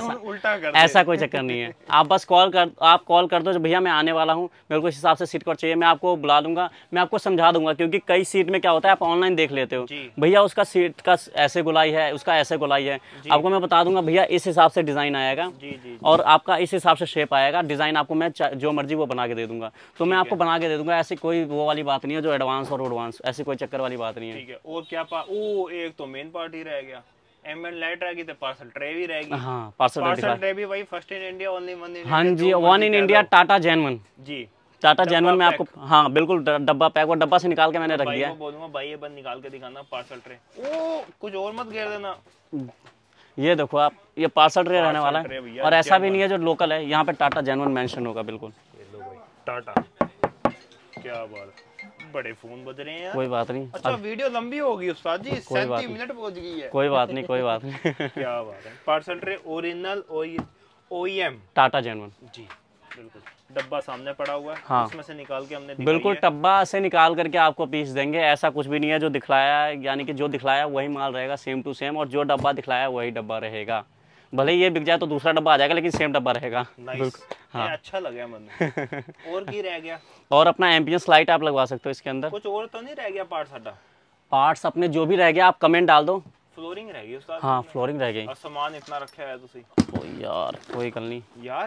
कोई चक्कर नहीं है। आप बस कॉल कर दो भैया मैं आने वाला हूँ, मेरे को इस हिसाब से सीट कवर चाहिए, मैं आपको बुला दूंगा, मैं आपको समझा दूंगा। क्योंकि कई सीट में क्या होता है आप ऑनलाइन देख लेते हो भैया उसका सीट का ऐसे गुलाई है उसका ऐसे गुलाई है। आपको मैं बता दूंगा भैया इस हिसाब से डिजाइन आएगा और आपका इस हिसाब से शेप आएगा। डिजाइन आपको मैं जो मर्जी वो बना के दे दूंगा तो मैं आपको बना के दे दूंगा। ऐसी कोई वो वाली बात नहीं है जो एडवांस और एडवांस ऐसी कोई चक्कर वाली बात नहीं है। और क्या एक तो मेन पार्ट ही रह गया। एमएन लाइट रहेगी तो पार्सल ट्रे भी रहेगी। हाँ पार्सल ट्रे भी भाई first in India only one in. हाँ जी one in India Tata genuine जी। टाटा जेनवन में आपको हाँ बिल्कुल डब्बा पैक और डब्बा से निकाल के मैंने रख दिया है। बोलूंगा भाई ये बंद निकाल के दिखाना पार्सल ट्रे। ओ कुछ और मत घेर देना। ये देखो आप ये पार्सल ट्रे रहने वाला है और ऐसा भी नहीं है जो लोकल है। यहाँ पे टाटा जेनवन मेंशन होगा बिल्कुल। टाटा क्या बात बड़े फोन बज रहे हैं। कोई बात नहीं। अच्छा वीडियो लंबी होगी उस्ताद जी 37 मिनट पहुंच गई है। कोई बात नहीं क्या बात है। Parcel tray original OEM Tata genuine जी। बिल्कुल। डब्बा सामने पड़ा हुआ है, हाँ, उसमें से निकाल के हमने बिल्कुल डब्बा से निकाल करके आपको पीस देंगे। ऐसा कुछ भी नहीं है, जो दिखलाया है यानी कि जो दिखलाया वही माल रहेगा सेम टू सेम, और जो डब्बा दिखलाया वही डब्बा रहेगा। भले ही ये बिक जाए तो दूसरा डब्बा आ जाएगा, लेकिन सेम डब्बा रहेगा। बिल्कुल। हाँ, अच्छा लगा मन और की रह गया? और अपना एम्बियंस लाइट आप लगवा सकते हो इसके अंदर। कुछ और तो नहीं रह गया पार्ट? साडा पार्ट्स अपने जो भी रह गया आप कमेंट डाल दो। फ्लोरिंग रह गई उस्ताद। हाँ, फ्लोरिंग रह गई। और सामान इतना रखा है तुसी। ओ यार कोई गल नहीं यार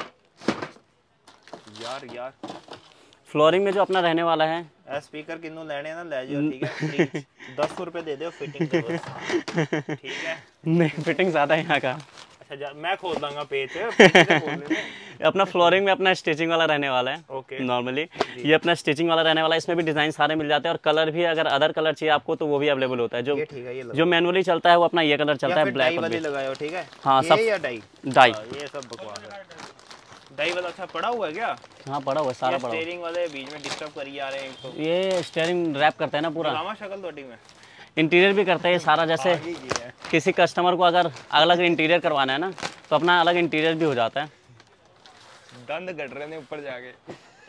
यार यार फ्लोरिंग में जो अपना रहने वाला है, स्पीकर किन्नू लेने ना ले जाओ, ठीक है? 10 रुपए दे दो फिटिंग के बस, ठीक है? नहीं फिटिंग ज़्यादा है यहाँ का। अच्छा मैं खोल दूंगा पेज से खोल लेना। अपना फ्लोरिंग में अपना स्टिचिंग वाला रहने वाला है। ओके। नॉर्मली ये अपना स्टिचिंग वाला रहने वाला है। इसमें भी डिजाइन सारे मिल जाते हैं, और कलर भी अगर अदर कलर चाहिए आपको तो वो भी अवेलेबल होता है। जो ये ठीक है, ये जो मैनुअली चलता है वो अपना ये कलर चलता है, ब्लैक वाली लगाओ, ठीक है? हाँ ये सब या डाई डाई। ये सब बकवास है। डाई वाला अच्छा पड़ा हुआ है क्या? हाँ पड़ा हुआ है, सारा पड़ा हुआ है। स्टीयरिंग वाले बीच में डिस्टर्ब करी जा रहे हैं तो। ये स्टीयरिंग रैप करते हैं ना पूरा, लामा शक्ल थोड़ी में इंटीरियर भी करते हैं सारा। जैसे किसी कस्टमर को अगर अलग इंटीरियर करवाना है ना तो अपना अलग इंटीरियर भी हो जाता है। दंद गट रहे ने ऊपर जाके।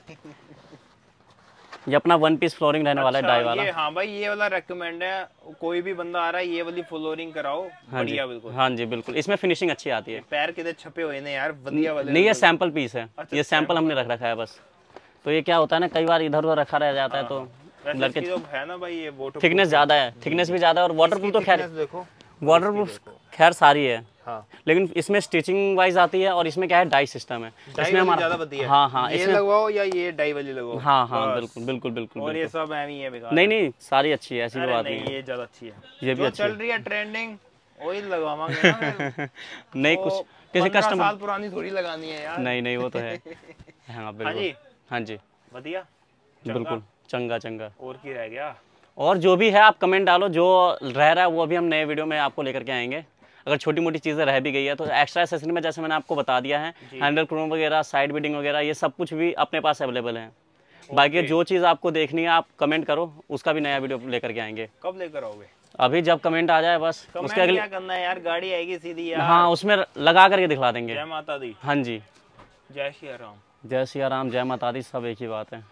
ये अपना 1 पीस फ्लोरिंग रहने वाला है, डाई वाला। ये हाँ भाई, ये वाला रेकमेंड है, कोई भी बंदा आ रहा है ये वाली फ्लोरिंग कराओ। हाँ जी, बढ़िया बिल्कुल। हाँ जी बिल्कुल, इसमें फिनिशिंग अच्छी आती है। पैर कितने छपे हुए ने यार, बढ़िया वाले। नहीं ये सैंपल पीस है। अच्छा, ये सैंपल हमने रख रखा है बस। तो ये क्या होता है ना, कई बार इधर उधर रखा रह जाता है तो लड़के जो है ना भाई, ये वाटर थिकनेस ज्यादा है, थिकनेस भी ज्यादा है। और वाटरप्रूफ तो खैर देखो, वाटरप्रूफ खैर सारी है। हाँ। लेकिन इसमें स्टिचिंग वाइज आती है, और इसमें क्या है डाई सिस्टम है। इसमें हमारा ज्यादा बढ़िया है। हाँ हाँ, ये लगवाओ या ये डाई वाली लगवाओ। हाँ हाँ बिल्कुल बिल्कुल बिल्कुल। और ये सब एवी है बेकार। नहीं नहीं सारी अच्छी है, ऐसी कोई बात नहीं है। ये ज्यादा अच्छी है, ये भी अच्छी चल रही है ट्रेंडिंग, वही लगवावांगे ना। नहीं कुछ किसी कस्टमर साल पुरानी थोड़ी लगानी है यार। नहीं नहीं वो तो है। हाँ बिल्कुल। हाँ जी बढ़िया बिल्कुल, चंगा चंगा। और की रह गया? और जो भी है आप कमेंट डालो, जो रह रहा है वो अभी हम नए वीडियो में आपको लेकर के आएंगे। अगर छोटी मोटी चीज़ें रह भी गई है तो एक्स्ट्रा एसेसरी में जैसे मैंने आपको बता दिया है, हैंडल क्रोम वगैरह, साइड बीडिंग वगैरह, ये सब कुछ भी अपने पास अवेलेबल है। बाकी जो चीज़ आपको देखनी है आप कमेंट करो, उसका भी नया वीडियो लेकर के आएंगे। कब लेकर आओगे? अभी जब कमेंट आ जाए बस। उसके अगले क्या करना है यार, गाड़ी आएगी सीधी यार। हाँ उसमें लगा करके दिखला देंगे। जय माता दी। हाँ जी, जय श्री राम। जय सिया राम, जय माता दी, सब एक ही बात है।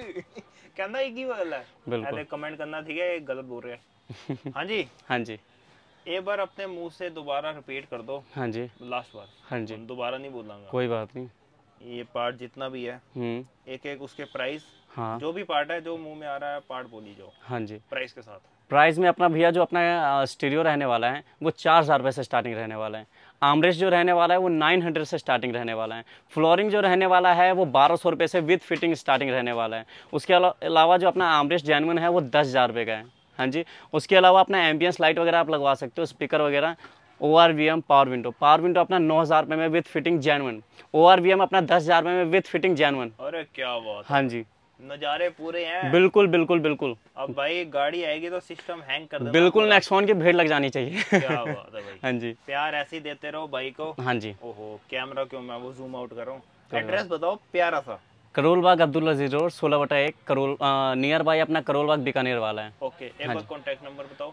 कहना एक ही बात है। बिल्कुल कमेंट करना, ठीक है? गलत बोल रहे हैं। हाँ जी, हाँ जी। एक बार अपने मुंह से दोबारा रिपीट कर दो। हाँ जी, लास्ट बार। हाँ जी, दोबारा नहीं बोलूंगा। कोई बात नहीं। ये पार्ट जितना भी है, एक एक उसके प्राइस, हाँ जो भी पार्ट है जो मुंह में आ रहा है पार्ट बोली जाओ। हाँ जी, प्राइस के साथ। प्राइस में अपना भैया जो अपना स्टीरियो रहने वाला है वो 4000 रुपये से स्टार्टिंग रहने वाला है। आर्मरेस्ट जो रहने वाला है वो 900 से स्टार्टिंग रहने वाला है। फ्लोरिंग जो रहने वाला है वो 1200 रुपये से विद फिटिंग स्टार्टिंग रहने वाला है। उसके अलावा जो अपना आर्मरेस्ट जेन्युइन है वो 10,000 रुपये का है। हाँ जी, उसके अलावा अपना एम्बियंस लाइट वगैरह आप लगवा सकते हो, स्पीकर वगैरह। ORVM पावर विंडो अपना 9,000 रुपये में विद फिटिंग जेन्युइन। ORVM अपना 10,000 रुपये में विद फिटिंग जेन्युइन। अरे क्या बात। हाँ जी, नज़ारे पूरे हैं। बिल्कुल बिल्कुल बिल्कुल। अब भाई गाड़ी आएगी तो सिस्टम हैंग कर देना। बिल्कुल नेक्सॉन की भीड़ लग जानी चाहिए। क्या बात है भाई। हाँ जी, प्यार ऐसे ही देते रहो भाई को। हाँ जी। ओहो, कैमरा क्यों मैं वो जूम आउट कर रहा हूँ। एड्रेस बताओ प्यारा सा। Karol Bagh Abdul Aziz road 16/1 Karol, near by अपना करोल बाग बीकानेर वाला है। ओके, एक बार कॉन्टैक्ट नंबर बताओ।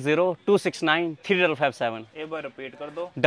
8802693557। एक बार रिपीट कर दो।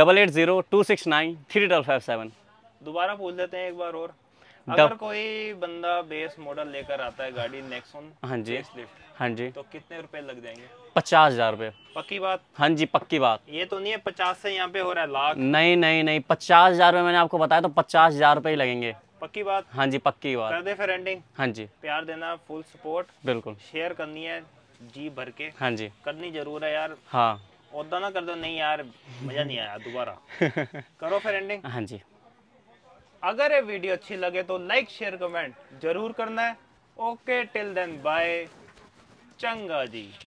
8802693557। दोबारा पूछ लेते हैं एक बार और। अगर कोई बंदा बेस मॉडल लेकर आता है गाड़ी नेक्सॉन, हाँ जी, फेसलिफ्ट, हाँ जी, तो कितने रुपए लग जाएंगे? 50,000 रुपये। पक्की बात? हाँ जी पक्की बात। ये तो नहीं है 50 से यहाँ पे हो रहा है लाख? नहीं नहीं नहीं, 50,000 रुपये मैंने आपको बताया तो 50,000 रुपये ही लगेंगे। पक्की बात? हाँ जी पक्की बात। कर दे फिर एंडिंग। हाँ जी, प्यार देना, फुल सपोर्ट, बिल्कुल शेयर करनी है जी भर के। हाँ जी, करनी जरूर है यार। हाँ ओदा ना कर दो, नहीं यार मजा नहीं आया, दोबारा करो फिर एंडिंग। हाँ जी। अगर ये वीडियो अच्छी लगे तो लाइक शेयर कमेंट जरूर करना है। ओके, टिल देन बाय, चंगा जी।